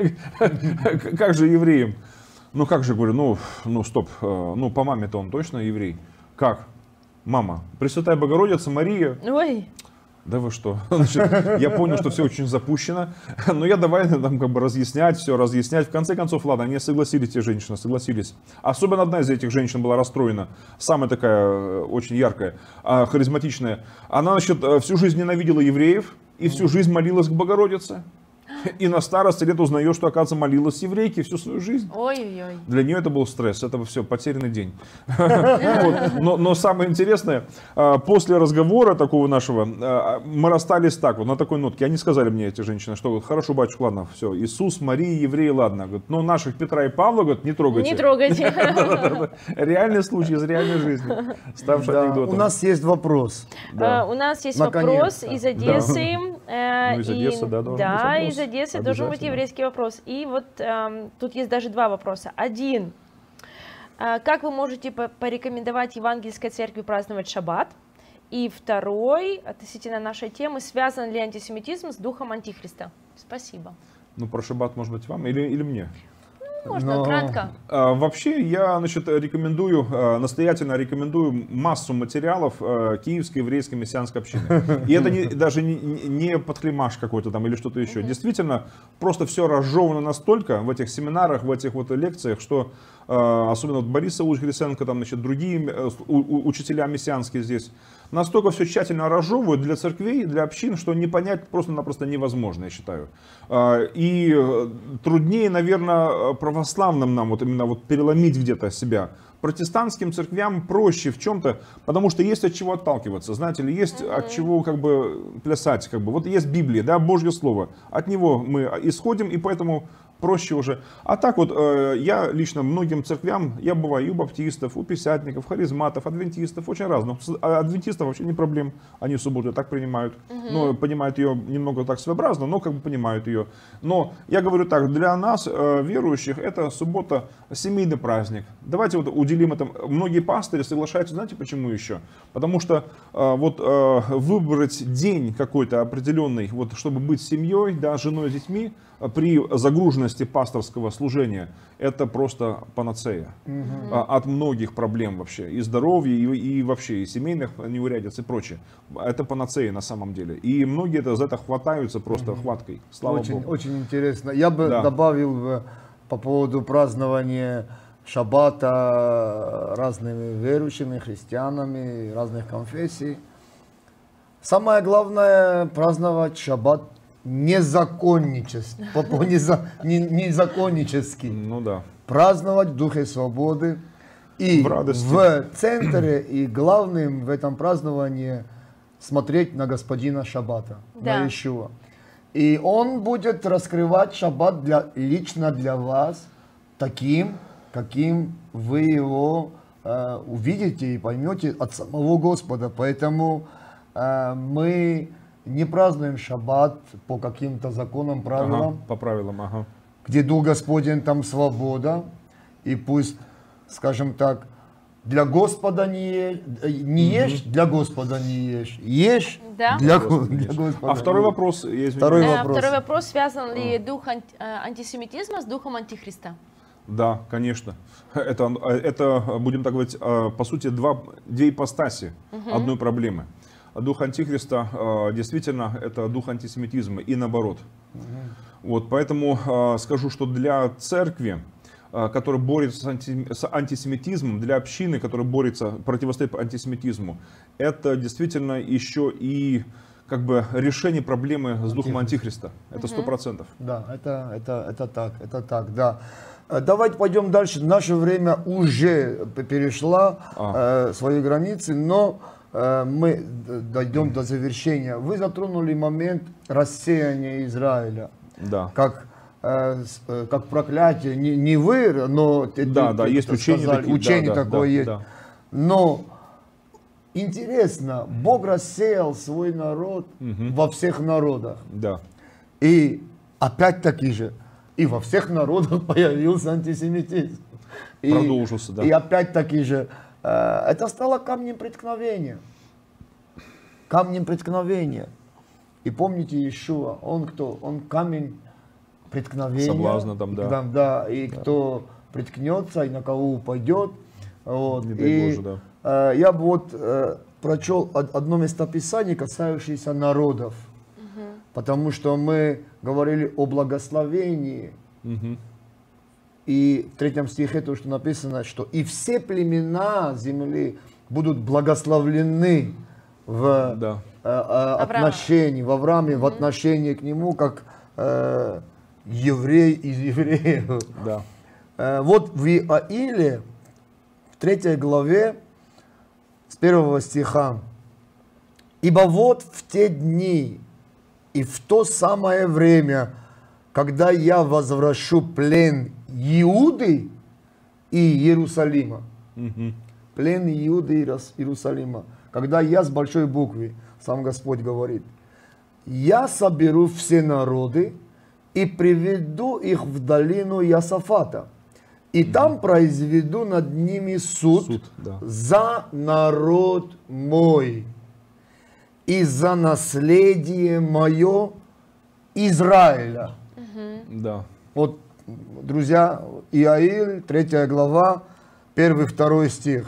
Как же евреем? Ну как же, говорю, ну, ну стоп, ну по маме-то он точно еврей. Как? Мама, Пресвятая Богородица, Мария. Ой. Да вы что? Значит, я понял, что все очень запущено, но я давай там как бы разъяснять, все разъяснять. В конце концов, ладно, они согласились, те женщины, согласились. Особенно одна из этих женщин была расстроена, самая такая очень яркая, харизматичная. Она, значит, всю жизнь ненавидела евреев и всю жизнь молилась к Богородице. И на старости лет узнаешь, что, оказывается, молилась еврейке всю свою жизнь. Ой-ой-ой. Для нее это был стресс, это все, потерянный день. Но, но самое интересное, после разговора такого нашего, мы расстались так, вот на такой нотке. Они сказали мне, эти женщины, что хорошо, батюшка, ладно, все, Иисус, Мария, евреи, ладно. Но наших Петра и Павла, говорят, не трогайте. Не трогайте. Реальный случай из реальной жизни, ставший анекдотом. У нас есть вопрос. У нас есть вопрос из Одессы. Ну, из Одессы, да, должен быть Да, вопрос. из Одессы должен быть еврейский вопрос. И вот эм, тут есть даже два вопроса. Один. Э, как вы можете по порекомендовать Евангельской церкви праздновать шаббат? И второй, относительно нашей темы, связан ли антисемитизм с духом антихриста? Спасибо. Ну, про шаббат, может быть, вам или, или мне? Можно Но... кратко. А, вообще, я, значит, рекомендую, настоятельно рекомендую массу материалов Киевской еврейской мессианской общины. И это не, даже не, не подхлемаш какой-то там или что-то еще. Uh-huh. Действительно, просто все разжевано настолько в этих семинарах, в этих вот лекциях, что особенно вот Борис Саулович Гриценко, там, значит, другие учителя мессианские здесь, настолько все тщательно разжевывают для церквей, для общин, что не понять просто-напросто невозможно, я считаю. И труднее, наверное, православным нам вот именно вот переломить где-то себя. Протестантским церквям проще в чем-то, потому что есть от чего отталкиваться, знаете ли, есть mm-hmm. от чего как бы плясать, как бы. Вот есть Библия, да, Божье Слово, от него мы исходим, и поэтому проще уже. А так вот, э, я лично многим церквям, я бываю и у баптистов, у пятидесятников, харизматов, адвентистов, очень разных. А адвентистов вообще не проблем, они субботу так принимают, uh-huh. но понимают ее немного так своеобразно, но как бы понимают ее. Но я говорю так, для нас, э, верующих, это суббота семейный праздник. Давайте вот уделим это. Многие пастыри соглашаются, знаете почему еще? Потому что э, вот э, выбрать день какой-то определенный, вот, чтобы быть с семьей, да, женой, с детьми, при загруженности пасторского служения, это просто панацея угу. от многих проблем вообще, и здоровья, и, и вообще, и семейных неурядиц, и прочее. Это панацея на самом деле. И многие это, за это хватаются просто угу. хваткой. Слава очень, Богу. Очень интересно. Я бы да. добавил по поводу празднования шаббата разными верующими, христианами, разных конфессий. Самое главное праздновать шаббат незаконнически, незаконнически. Ну да. Праздновать в духе свободы. И в, в центре, и главным в этом праздновании смотреть на господина Шаббата, да. на Иешуа. И он будет раскрывать шаббат для, лично для вас таким, каким вы его э, увидите и поймете от самого Господа. Поэтому э, мы не празднуем шаббат по каким-то законам, правилам. Ага, по правилам, ага. Где Дух Господень, там свобода. И пусть, скажем так, для Господа не ешь, не ешь mm-hmm. для Господа не ешь. Ешь да? для, Господа, для Господа. А второй вопрос, я извиняюсь. Второй э, вопрос. Второй вопрос, связан ли дух анти, антисемитизма с духом антихриста? Да, конечно. Это, это, будем так говорить, по сути, два, две ипостаси угу. одной проблемы. Дух антихриста действительно это дух антисемитизма и наоборот. Угу. Вот, поэтому скажу, что для церкви, который борется с, анти, с антисемитизмом, для общины, которая борется, противостоит антисемитизму, это действительно еще и как бы решение проблемы с духом антихриста. Это сто процентов. Да, это, это, это так, это так, да. Давайте пойдем дальше. Наше время уже перешло а. э, свои границы, но э, мы дойдем до завершения. Вы затронули момент рассеяния Израиля. Да. Как как проклятие, не, не вы, но да, ты, да, ты, есть учение, сказали, такие, учение да, такое да, есть. Да. Но интересно, Бог рассеял свой народ угу. во всех народах. Да. И опять-таки же, и во всех народах появился антисемитизм. И, Продолжился, да. И опять-таки же, это стало камнем преткновения. Камнем преткновения. И помните Иешуа, он кто? Он камень преткновения. Соблазна там, да. Да, да, и да. Кто приткнется, и на кого упадет. Вот. Не дай и, Боже, да. э, я бы вот э, прочел одно местописание, касающееся народов. Угу. Потому что мы говорили о благословении. Угу. И в третьем стихе то, что написано, что и все племена земли будут благословлены в да. э, э, отношении, в Аврааме, угу. в отношении к нему, как э, еврей из евреев. Да. Э, вот в Иаиле, в третьей главе, с первого стиха. «Ибо вот в те дни и в то самое время, когда я возвращу плен Иуды и Иерусалима». Угу. Плен Иуды и Иерусалима. Когда я с большой буквы, сам Господь говорит, «Я соберу все народы и приведу их в долину Иосафата, и mm-hmm. там произведу над ними суд, суд да. за народ мой и за наследие мое Израиля». Mm-hmm. Да. Вот, друзья, Иаиль, третья глава, первый, второй стих.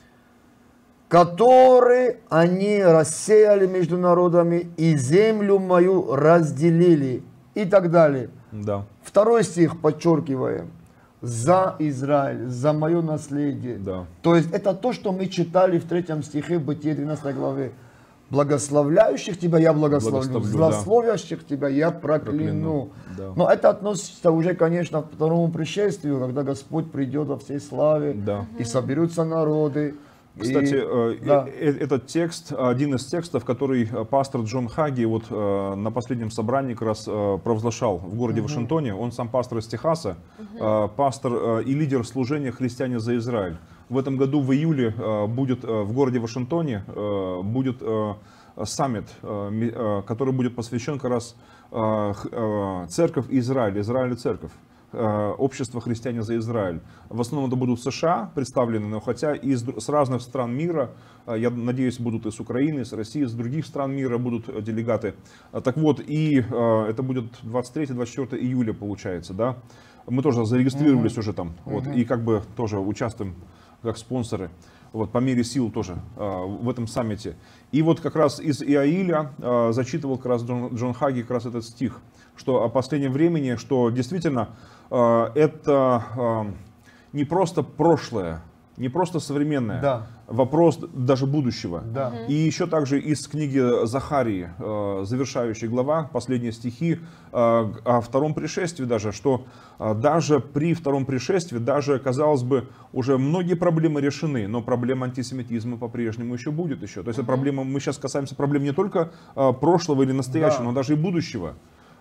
«Которые они рассеяли между народами, и землю мою разделили». И так далее. Да. Второй стих подчеркиваем. «За Израиль, за мое наследие». Да. То есть это то, что мы читали в третьем стихе в Бытие двенадцатой главе. «Благословляющих тебя я благословлю, злословящих да. тебя я прокляну». Да. Но это относится уже, конечно, к второму пришествию, когда Господь придет во всей славе, да. и соберутся народы. Кстати, и, э, да. э, этот текст, один из текстов, который пастор Джон Хаги вот, э, на последнем собрании как раз э, провозглашал в городе uh-huh. Вашингтоне. Он сам пастор из Техаса, uh-huh. э, пастор э, и лидер служения «Христиане за Израиль». В этом году в июле э, будет э, в городе Вашингтоне э, будет э, саммит, э, э, который будет посвящен как раз э, э, церковь Израиль, Израиль и церковь. Общество «Христиане за Израиль». В основном это будут США представлены, но хотя из, с разных стран мира, я надеюсь, будут и с Украины, и с России, с других стран мира будут делегаты. Так вот, и это будет двадцать третьего — двадцать четвёртого июля, получается, да. Мы тоже зарегистрировались mm-hmm. уже там, mm-hmm. вот, и как бы тоже участвуем как спонсоры. Вот, по мере сил тоже э, в этом саммите. И вот как раз из Иаиля э, зачитывал как раз Джон, Джон Хаги как раз этот стих, что о последнем времени, что действительно э, это э, не просто прошлое, не просто современное, да. вопрос даже будущего. Да. И еще также из книги Захарии, э, завершающая глава, последние стихи, э, о втором пришествии даже, что э, даже при втором пришествии, даже, казалось бы, уже многие проблемы решены, но проблема антисемитизма по-прежнему еще будет еще. То есть, mm-hmm. проблема, мы сейчас касаемся проблем не только э, прошлого или настоящего, да. но даже и будущего.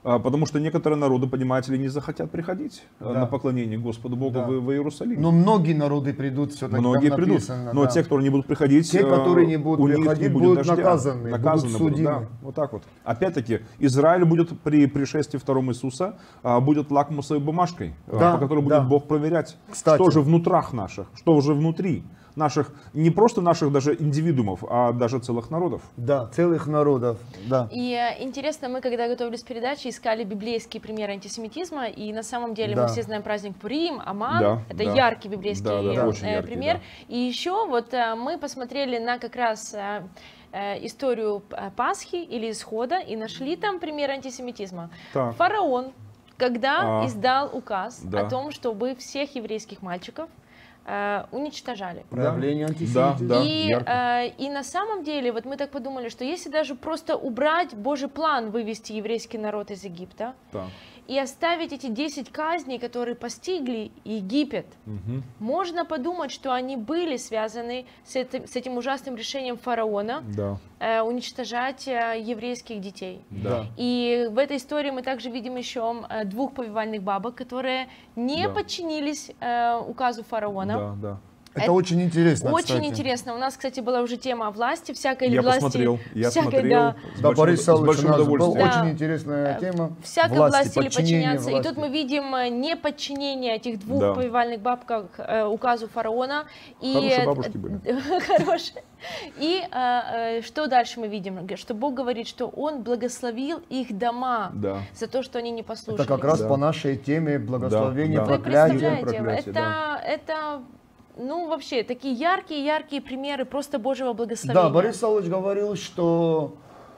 Потому что некоторые народы, понимаете ли, не захотят приходить Да. на поклонение Господу Богу Да. в, в Иерусалим. Но многие народы придут, все-таки Многие там придут, написано, но да. те, которые не будут приходить, Те, которые не э, будут у них приходить, не будет будут дождя. наказаны, Наказаны будут будут, судимы. да, вот так вот. Опять-таки, Израиль будет при пришествии втором Иисуса, а, будет лакмусовой бумажкой, а, Да, по которой да. будет Бог проверять, Кстати. что же внутрях наших, что же внутри наших, не просто наших даже индивидуумов, а даже целых народов. Да, целых народов, да. И э, интересно, мы когда готовились к передаче, искали библейские примеры антисемитизма, и на самом деле Да. мы все знаем праздник Пурим, Аман, Да, это да. яркий библейский Да, да, э, очень яркий, пример. да. И еще вот э, мы посмотрели на как раз э, э, историю э, Пасхи или Исхода и нашли там пример антисемитизма. Так. Фараон, когда А, издал указ да. о том, чтобы всех еврейских мальчиков э, уничтожали. Проявление Да, антисемитизма. да. И, ярко. э, и на самом деле, вот мы так подумали, что если даже просто убрать Божий план вывести еврейский народ из Египта Так. и оставить эти десять казней, которые постигли Египет, Мгм. можно подумать, что они были связаны с этим, с этим ужасным решением фараона Да, э, уничтожать э, еврейских детей. да. И в этой истории мы также видим еще э, двух повивальных бабок, которые не Да. подчинились э, указу фараона. Да, да. Это, Это очень интересно, Очень кстати. интересно. У нас, кстати, была уже тема о власти, всякой Я власти. посмотрел, я всякой, смотрел да, с Да, большим, Борис с Савович, у большим нас была удовольствием. Да. очень интересная тема. всякой власти, власти или подчинение подчиняться. И власти. тут мы видим э, неподчинение этих двух Да. повивальных бабках э, указу фараона. И, Хорошие э, бабушки были. Хорошие. И э, э, что дальше мы видим? Что Бог говорит, что Он благословил их дома Да. за то, что они не послушались. Это как раз Да. по нашей теме благословения, Да, да. Вы проклятия. представляете, проклятие, это, да. это, ну, вообще, такие яркие-яркие примеры просто Божьего благословения. Да, Борис Савович говорил, что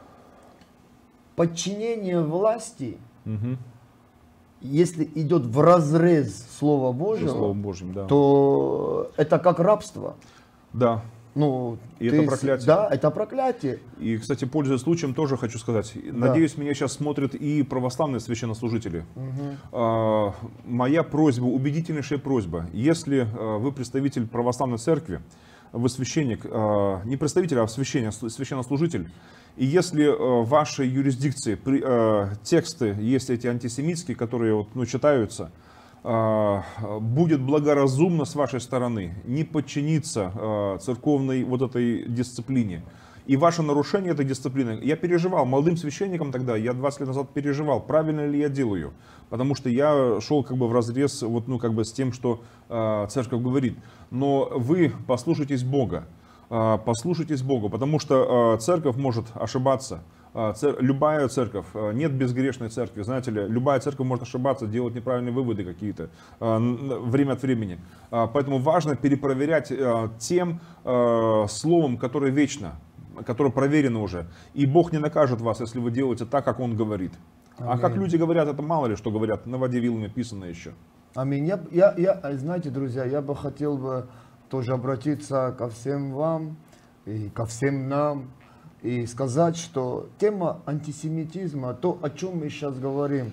подчинение власти, Мгм. если идет в разрез Слова Со Божьего, Словом Божьим, да. то это как рабство. Да. Ну, И ты это с- проклятие. Да, это проклятие. И, кстати, пользуясь случаем, тоже хочу сказать. Надеюсь, меня сейчас смотрят и православные священнослужители. А, моя просьба, убедительнейшая просьба. Если а, вы представитель православной церкви, вы священник, а, не представитель, а священник, священнослужитель, и если а, в вашей юрисдикции при- а, тексты есть эти антисемитские, которые вот, ну, читаются, а, будет благоразумно с вашей стороны не подчиниться а, церковной вот этой дисциплине. И ваше нарушение этой дисциплины, я переживал, молодым священником тогда, я двадцать лет назад переживал, правильно ли я делаю. Потому что я шел как бы вразрез вот, ну, как бы с тем, что а, церковь говорит. Но вы послушайтесь Бога, а, послушайтесь Бога, потому что а, церковь может ошибаться. А, цер- Любая церковь, а, нет безгрешной церкви, знаете ли, любая церковь может ошибаться, делать неправильные выводы какие-то а, н- время от времени. А, Поэтому важно перепроверять а, тем а, словом, которое вечно, которое проверено уже. И Бог не накажет вас, если вы делаете так, как Он говорит. А как люди говорят, это мало ли что говорят, на воде вилами писано еще. Аминь. Я, я, я, знаете, друзья, я бы хотел бы тоже обратиться ко всем вам и ко всем нам и сказать, что тема антисемитизма, то, о чем мы сейчас говорим,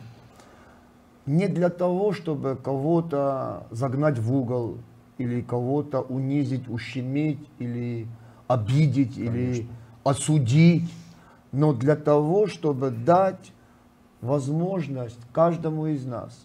не для того, чтобы кого-то загнать в угол или кого-то унизить, ущемить или обидеть или осудить, но для того, чтобы дать возможность каждому из нас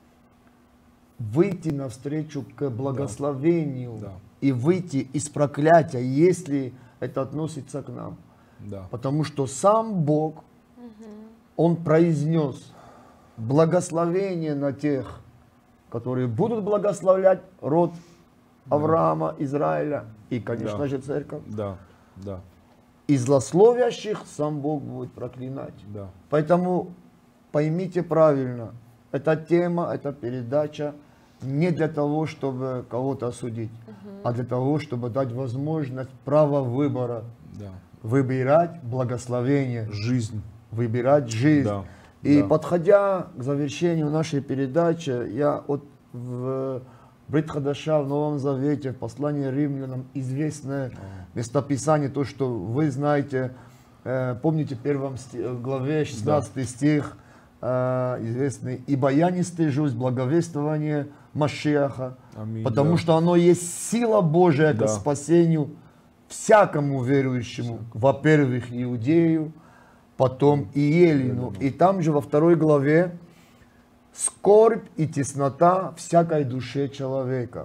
выйти навстречу к благословению Да. и выйти из проклятия, если это относится к нам. Да. Потому что сам Бог, Он произнес благословение на тех, которые будут благословлять род Авраама, Израиля и, конечно Да. же, церковь. Да, да, И злословящих сам Бог будет проклинать. да. Поэтому поймите правильно, эта тема, эта передача не для того, чтобы кого-то осудить, а для того, чтобы дать возможность права выбора, Да. выбирать благословение, Жизнь. выбирать жизнь. Да, И да. подходя к завершению нашей передачи, я вот в Брит Хадаша, в Новом Завете, в послании римлянам, известное местописание, то, что вы знаете, э, помните, в первом сти- главе, шестнадцатый стих, э, известный, «Ибо я не стыжусь благовествования Машиаха, Аминь, потому да. что оно есть сила Божия к Да. спасению всякому верующему, во-первых, иудею, потом и Елину. И там же во второй главе скорбь и теснота всякой душе человека,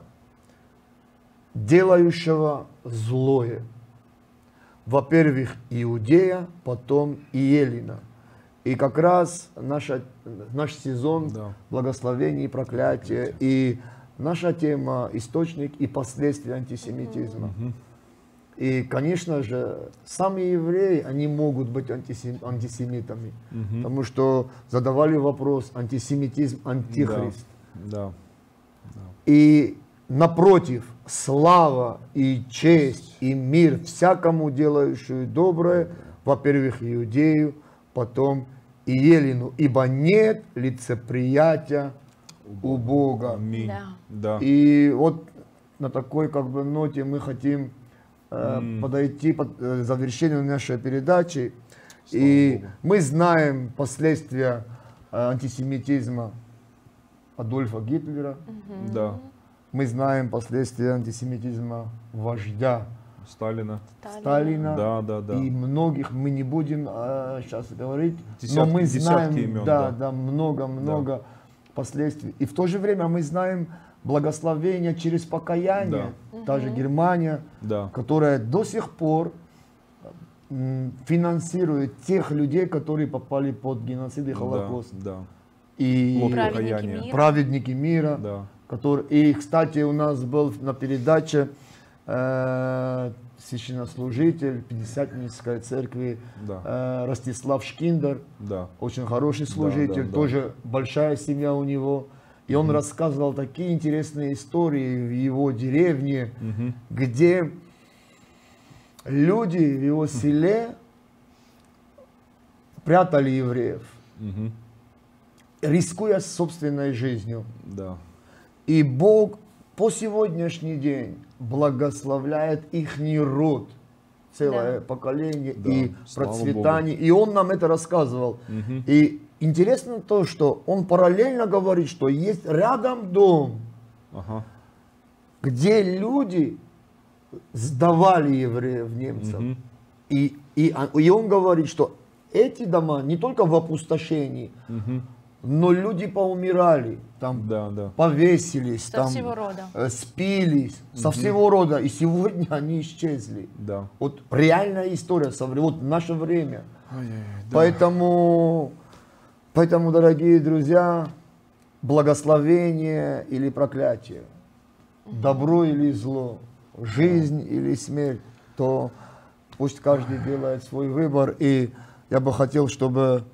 делающего злое. Во-первых, Иудея, потом и Елина. И как раз наша, наш сезон Да. благословений и проклятия, и наша тема источник и последствия антисемитизма. Мгм. И, конечно же, сами евреи, они могут быть антисем- антисемитами, Мгм. потому что задавали вопрос: антисемитизм, антихрист. Да. И напротив, слава и честь и мир всякому делающему доброе, во-первых, Иудею, потом и Елину, ибо нет лицеприятия у Бога. Аминь. Да. Да. И вот на такой как бы ноте мы хотим э, М. подойти под э, завершению нашей передачи. Слава И Богу. мы знаем последствия э, антисемитизма Адольфа Гитлера. Да. Мы знаем последствия антисемитизма вождя Сталина. Сталина. Да, да, да. И многих мы не будем э, сейчас говорить, Десятки- но мы десятки знаем, имен, да, да. да, много-много последствий. И в то же время мы знаем благословение через покаяние. Та же Германия, Да. которая до сих пор м, финансирует тех людей, которые попали под геноцид и Холокост. Да. И Плод Праведники покаяния. мира. праведники мира. Да. Который, и, кстати, у нас был на передаче э, священнослужитель Пятидесятнической церкви Да. э, Ростислав Шкиндер, Да. очень хороший служитель, да, да. тоже большая семья у него. И он рассказывал такие интересные истории в его деревне, Мгм. где люди в его селе прятали евреев, Мгм. рискуя собственной жизнью. Да. И Бог по сегодняшний день благословляет их род, целое Да. поколение Да, и слава процветание. И он нам это рассказывал. Мгм. И интересно то, что он параллельно говорит, что есть рядом дом, Ага. где люди сдавали евреев немцам. Мгм. И, и, а- и он говорит, что эти дома не только в опустошении, Мгм. но люди поумирали, там Да, да. повесились, Со там всего рода. э, спились, со всего рода, и сегодня они исчезли. Да. Вот реальная история, совре- вот в наше время. Ай-яй-яй, да. Поэтому, поэтому, дорогие друзья, благословение или проклятие, добро или зло, жизнь или смерть, то пусть каждый делает свой выбор. И я бы хотел, чтобы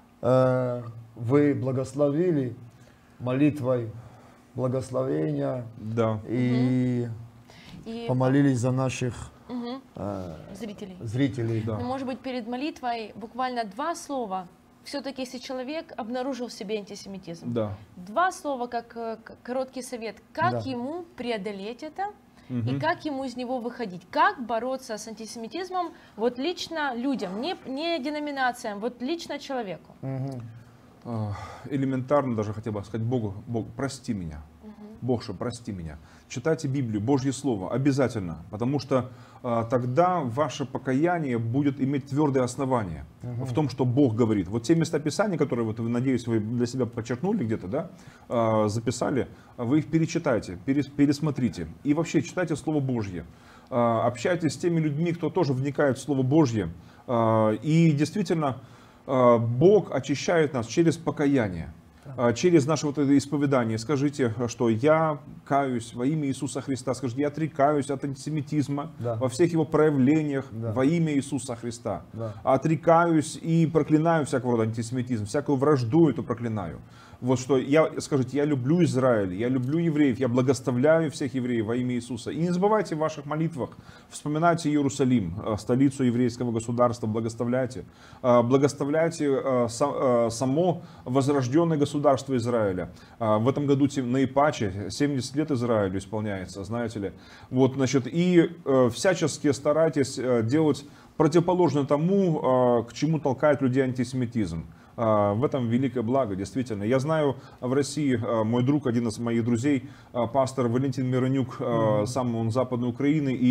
э, вы благословили молитвой благословения Да. и И помолились за наших Мгм. э, зрителей. зрителей. Да. Ну, может быть, перед молитвой буквально два слова. Все-таки, если человек обнаружил в себе антисемитизм, Да. два слова как э, к- короткий совет, как Да. ему преодолеть это и Мгм. как ему из него выходить, как бороться с антисемитизмом вот лично людям, не, не деноминациям, вот лично человеку. Мгм. А, элементарно даже хотел бы сказать Богу: Бог, прости меня. Бог, что прости меня. Читайте Библию, Божье Слово, обязательно, потому что а, тогда ваше покаяние будет иметь твердое основание в том, что Бог говорит. Вот те местописания, которые, вот, вы, надеюсь, вы для себя подчеркнули где-то, да, а, записали, вы их перечитайте, перес- пересмотрите. И вообще читайте Слово Божье. А, общайтесь с теми людьми, кто тоже вникает в Слово Божье. А, и действительно, а, Бог очищает нас через покаяние. А, через наше вот это исповедание. Скажите, что я каюсь во имя Иисуса Христа. Скажите, я отрекаюсь от антисемитизма Да. во всех его проявлениях Да. во имя Иисуса Христа. Да. Отрекаюсь и проклинаю всякого рода антисемитизм, всякую вражду эту проклинаю. Вот что я, скажите, я люблю Израиль, я люблю евреев, я благословляю всех евреев во имя Иисуса. И не забывайте в ваших молитвах, вспоминайте Иерусалим, э, столицу еврейского государства, благословляйте. Э, Благословляйте э, са- э, само возрожденное государство Израиля. Э, В этом году тем- наипаче семьдесят лет Израилю исполняется, знаете ли. Вот, значит, и э, всячески старайтесь э, делать противоположно тому, э, к чему толкает людей антисемитизм. А, В этом великое благо, действительно. Я знаю в России, а, мой друг, один из моих друзей, а, пастор Валентин Миронюк, а, сам он с Западной Украины, и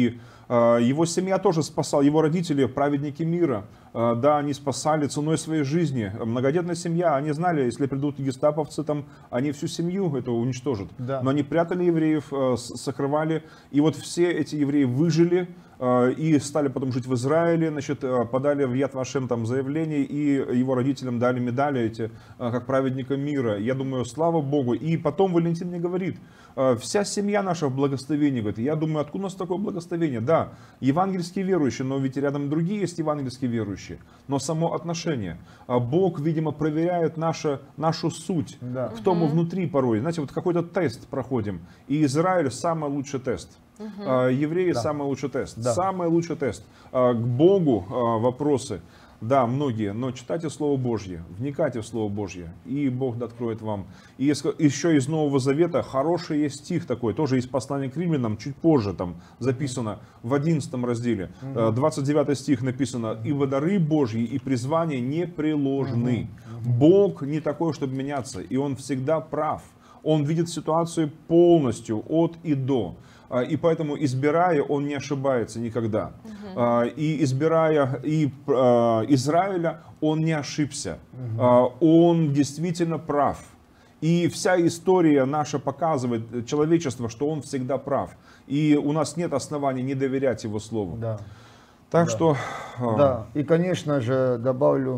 Его семья тоже спасала, его родители, праведники мира. Да, они спасали ценой своей жизни. Многодетная семья, они знали, если придут гестаповцы, там, они всю семью эту уничтожат. Да. Но они прятали евреев, сокрывали. И вот все эти евреи выжили и стали потом жить в Израиле, значит, подали в Яд Вашем там заявление, и его родителям дали медали эти, как праведникам мира. Я думаю, слава Богу. И потом Валентин мне говорит, вся семья наша в благословении. Говорит, я думаю, откуда у нас такое благословение? Да, евангельские верующие, но ведь рядом другие есть евангельские верующие. Но само отношение. Бог, видимо, проверяет наше, нашу суть, Да. кто мы внутри порой. Знаете, вот какой-то тест проходим. И Израиль самый лучший тест. Угу. Евреи Да. самый лучший тест. Да. Самый лучший тест. К Богу вопросы. Да, многие, но читайте Слово Божье, вникайте в Слово Божье, и Бог откроет вам. И еще из Нового Завета хороший есть стих такой, тоже из послания к Римлянам, чуть позже там записано, в одиннадцатом разделе, двадцать девятый стих написано, «Ибо дары Божьи и призвания непреложны». Бог не такой, чтобы меняться, и Он всегда прав. Он видит ситуацию полностью, от и до. И поэтому, избирая, он не ошибается никогда. Uh-huh. И избирая и Израиля, он не ошибся. Uh-huh. Он действительно прав. И вся история наша показывает, человечество, что он всегда прав. И у нас нет оснований не доверять его слову. Да. Так Да. что... Да, и конечно же добавлю,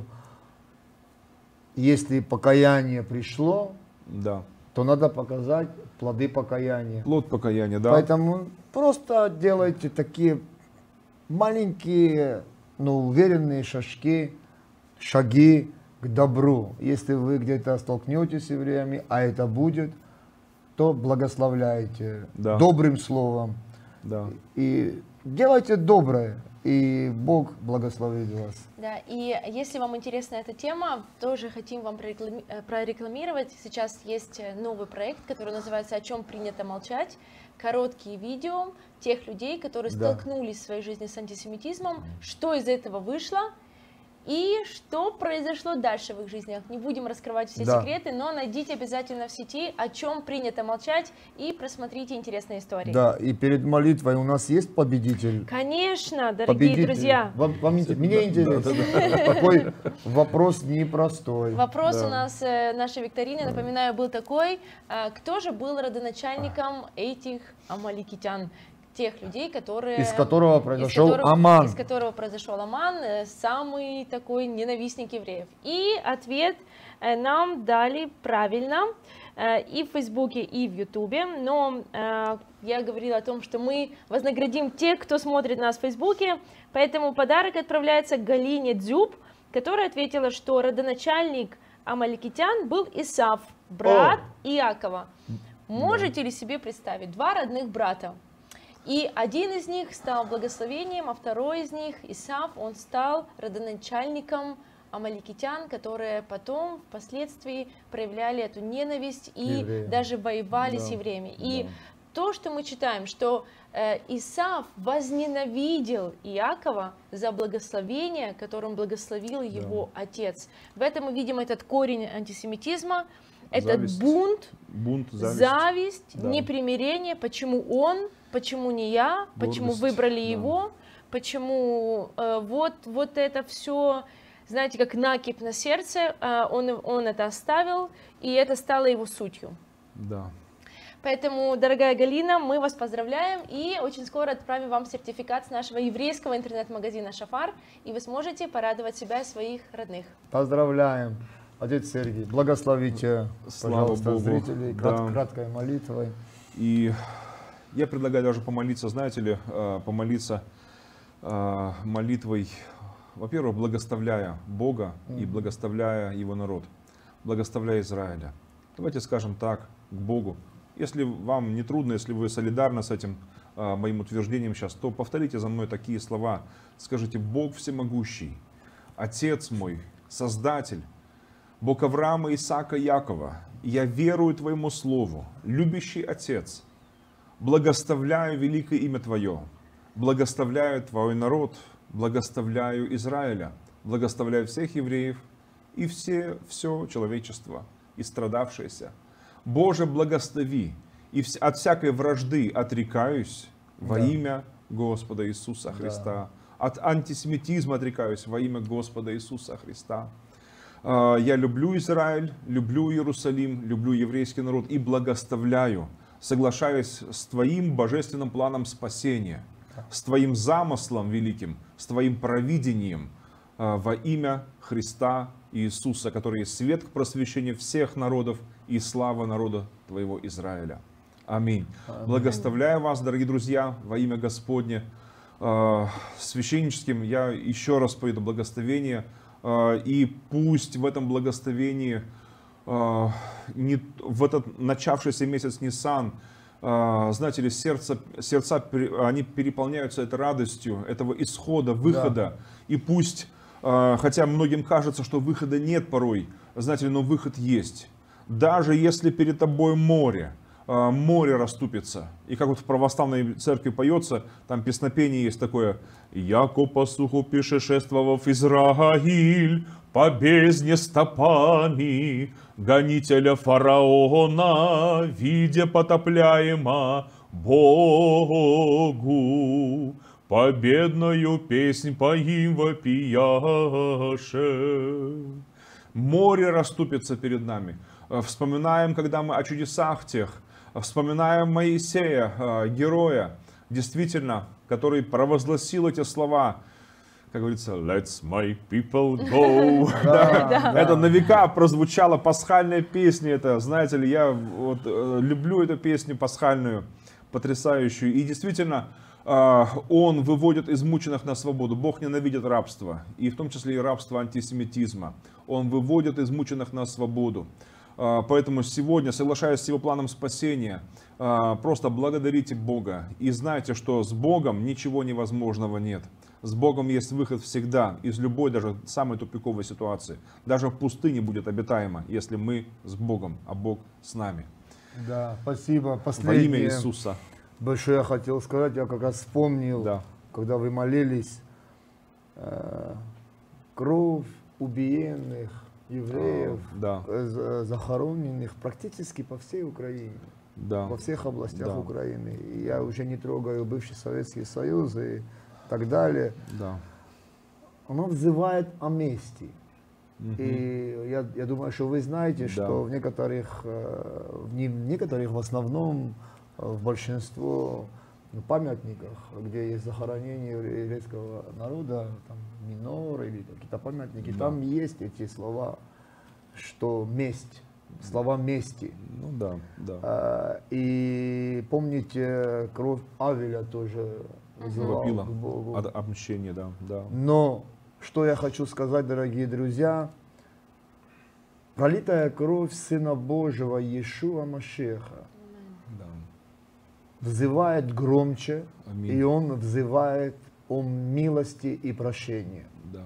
если покаяние пришло, Да. то надо показать плоды покаяния. Плод покаяния, да. Поэтому просто делайте такие маленькие, но уверенные шажки, шаги к добру. Если вы где-то столкнетесь с евреями, а это будет, то благословляйте Да. добрым словом. Да. И делайте доброе, и Бог благословит вас. Да, и если вам интересна эта тема, тоже хотим вам прореклами- прорекламировать. Сейчас есть новый проект, который называется «О чем принято молчать». Короткие видео тех людей, которые Да. столкнулись в своей жизни с антисемитизмом, что из этого вышло и что произошло дальше в их жизнях. Не будем раскрывать все Да. секреты, но найдите обязательно в сети «О чем принято молчать» и просмотрите интересные истории. Да, и перед молитвой у нас есть победитель. Конечно, дорогие Победитель. друзья. Вам, вам инте- мне интересно. Такой вопрос непростой. Вопрос Да. у нас, э, нашей викторины, напоминаю, был такой, э, кто же был родоначальником этих амаликитян, тех людей, которые... Из которого произошел из которого, Аман. Из которого произошел Аман, э, самый такой ненавистник евреев. И ответ э, нам дали правильно э, и в Фейсбуке, и в Ютубе, но э, я говорила о том, что мы вознаградим тех, кто смотрит нас в Фейсбуке, поэтому подарок отправляется Галине Дзюб, которая ответила, что родоначальник амаликитян был Исав, брат Иакова. Можете ли себе представить? Два родных брата. И один из них стал благословением, а второй из них, Исав, он стал родоначальником амаликитян, которые потом, впоследствии, проявляли эту ненависть и Евреям. даже воевали Да, с евреями. И да. то, что мы читаем, что э, Исав возненавидел Иакова за благословение, которым благословил его отец. В этом мы видим этот корень антисемитизма, этот Зависть. бунт, Бунт, зависть. зависть, Да. непримирение, почему он, почему не я, почему Гордость, выбрали да. его, почему э, вот, вот это все, знаете, как накипь на сердце, э, он, он это оставил, и это стало его сутью. Да. Поэтому, дорогая Галина, мы вас поздравляем и очень скоро отправим вам сертификат с нашего еврейского интернет-магазина «Шафар», и вы сможете порадовать себя и своих родных. Поздравляем. Отец Сергей, благословите, Слава пожалуйста, Богу. зрителей крат- Да. краткой молитвой. И я предлагаю даже помолиться, знаете ли, э, помолиться э, молитвой, во-первых, благословляя Бога и благословляя Его народ, благословляя Израиля. Давайте скажем так к Богу. Если вам не трудно, если вы солидарны с этим э, моим утверждением сейчас, то повторите за мной такие слова. Скажите: Бог всемогущий, Отец мой, Создатель, Бог Авраама, Исаака, Якова, я верую Твоему Слову, любящий Отец, благословляю великое имя Твое, благословляю Твой народ, благословляю Израиля, благословляю всех евреев и все, все человечество, и страдавшееся. Боже, благослови, и вс- от всякой вражды отрекаюсь во Да. имя Господа Иисуса Христа. От антисемитизма отрекаюсь во имя Господа Иисуса Христа. Я люблю Израиль, люблю Иерусалим, люблю еврейский народ и благословляю, соглашаюсь с Твоим божественным планом спасения, с Твоим замыслом великим, с Твоим провидением во имя Христа Иисуса, который есть свет к просвещению всех народов и слава народа Твоего Израиля. Аминь. Аминь. Благословляю вас, дорогие друзья, во имя Господне. Священническим я еще раз поведу благословение. И пусть в этом благословении, не, в этот начавшийся месяц Нисан, знаете ли, сердце, сердца, они переполняются этой радостью, этого исхода, выхода. Да. И пусть, хотя многим кажется, что выхода нет порой, знаете ли, но выход есть. Даже если перед тобой море, море расступится. И как вот в православной церкви поется, там песнопение есть такое: «Яко по суху пешешествовав Израиль, по бездне стопами, гонителя фараона, видя потопляемо Богу, победную песнь поим вопияше». Море расступится перед нами. Вспоминаем, когда мы о чудесах тех, вспоминаем Моисея, героя, действительно, который провозгласил эти слова, как говорится, «Let's my people go». Это на века прозвучала пасхальная песня. Это, знаете ли, я вот люблю эту песню пасхальную, потрясающую. И действительно, Он выводит измученных на свободу. Бог ненавидит рабство, и в том числе и рабство антисемитизма. Он выводит измученных на свободу. Поэтому сегодня, соглашаясь с Его планом спасения, просто благодарите Бога и знайте, что с Богом ничего невозможного нет. С Богом есть выход всегда, из любой, даже самой тупиковой ситуации. Даже в пустыне будет обитаемо, если мы с Богом, а Бог с нами. Да, спасибо. Последнее, во имя Иисуса. Большое я хотел сказать, я как раз вспомнил, да. Когда вы молились, э, кровь убиенных евреев, да. захороненных практически по всей Украине, да. во всех областях да. Украины. И я уже не трогаю бывший Советский Союз и так далее. Да. Оно взывает о мести. Угу. И я, я думаю, что вы знаете, да. что в некоторых, в не в некоторых, в основном, в большинстве памятниках, где есть захоронение еврейского народа, там минор или какие-то памятники, да. там есть эти слова, что месть, слова мести. Ну да, да. А, и помните, кровь Авеля тоже вызывала к Богу. От отмщения, да, да. Но что я хочу сказать, дорогие друзья, пролитая кровь Сына Божьего Иешуа Машеха взывает громче, Аминь. И Он взывает о милости и прощении. Да.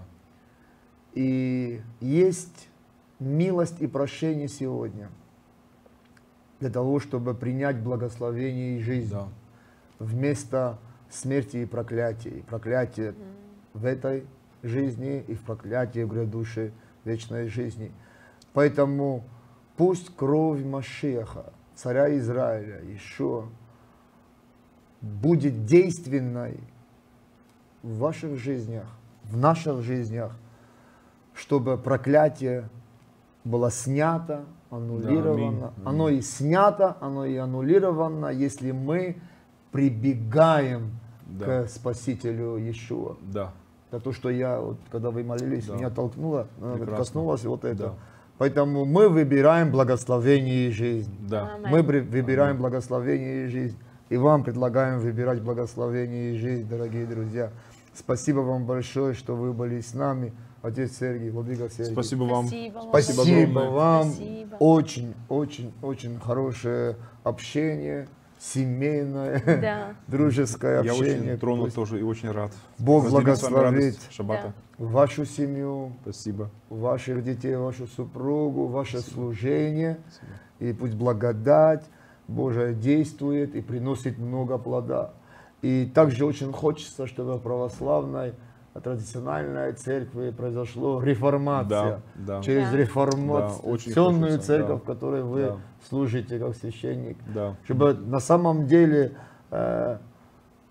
И есть милость и прощение сегодня для того, чтобы принять благословение и жизнь да. вместо смерти и проклятия. И проклятие mm. в этой жизни и в проклятии в грядущей вечной жизни. Поэтому пусть кровь Машеха, царя Израиля, еще будет действенной в ваших жизнях, в наших жизнях, чтобы проклятие было снято, аннулировано. Да, аминь. Оно и снято, оно и аннулировано, если мы прибегаем да. к Спасителю Иешуа. Да. Это то, что я, вот, когда вы молились, да. меня толкнуло, Прекрасно. Коснулось вот это. Да. Поэтому мы выбираем благословение и жизнь. Да. Мы выбираем Аминь. Благословение и жизнь. И вам предлагаем выбирать благословение и жизнь, дорогие друзья. Спасибо вам большое, что вы были с нами. Отец Сергий, Владыка Сергий. Спасибо вам. Спасибо, Спасибо, Спасибо вам. Спасибо. Очень, очень, очень хорошее общение, семейное, да. дружеское Я общение. Я очень тронут Пусть тоже и очень рад. Бог благословит Шаббата. вашу семью, Спасибо. ваших детей, вашу супругу, ваше Спасибо. Служение. Спасибо. И пусть благодать Божия действует и приносит много плода. И также очень хочется, чтобы в православной традиционной церкви произошла реформация. Да, да. Через да. реформационную да, церковь, да, в которой вы да. служите как священник. Да. Чтобы на самом деле э,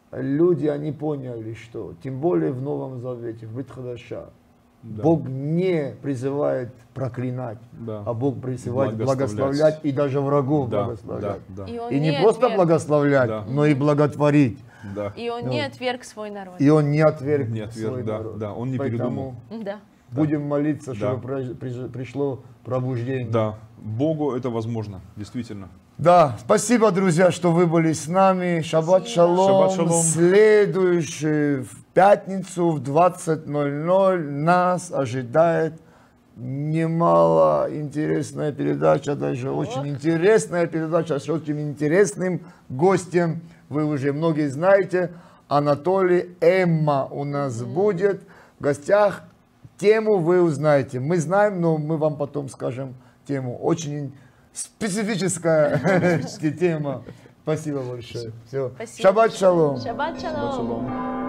люди, они поняли, что, тем более в Новом Завете, в Брит Хадаша, Да. Бог не призывает проклинать, Да. а Бог призывает Благословлять. благословлять и даже врагов Да, благословлять. да, да. И, он И не не просто отверг, благословлять, Да. но и благотворить. Да. и он Ну. не отверг свой народ. И он не отверг, Не отверг, свой да, народ. да, он не Поэтому передумал. Да. будем молиться, Да. чтобы при- при- пришло пробуждение. Да, Богу это возможно, действительно. Да, спасибо, друзья, что вы были с нами. Шаббат Спасибо. шалом. Шаббат шалом. Следующий в пятницу в двадцать ноль ноль нас ожидает немало интересная передача, даже очень интересная передача с очень интересным гостем. Вы уже многие знаете, Анатолий Эмма у нас будет в гостях. Тему вы узнаете. Мы знаем, но мы вам потом скажем тему. Очень специфическая тема. Спасибо большое. Все. Спасибо. Шаббат шалом. Шаббат Шаббат шалом. шалом.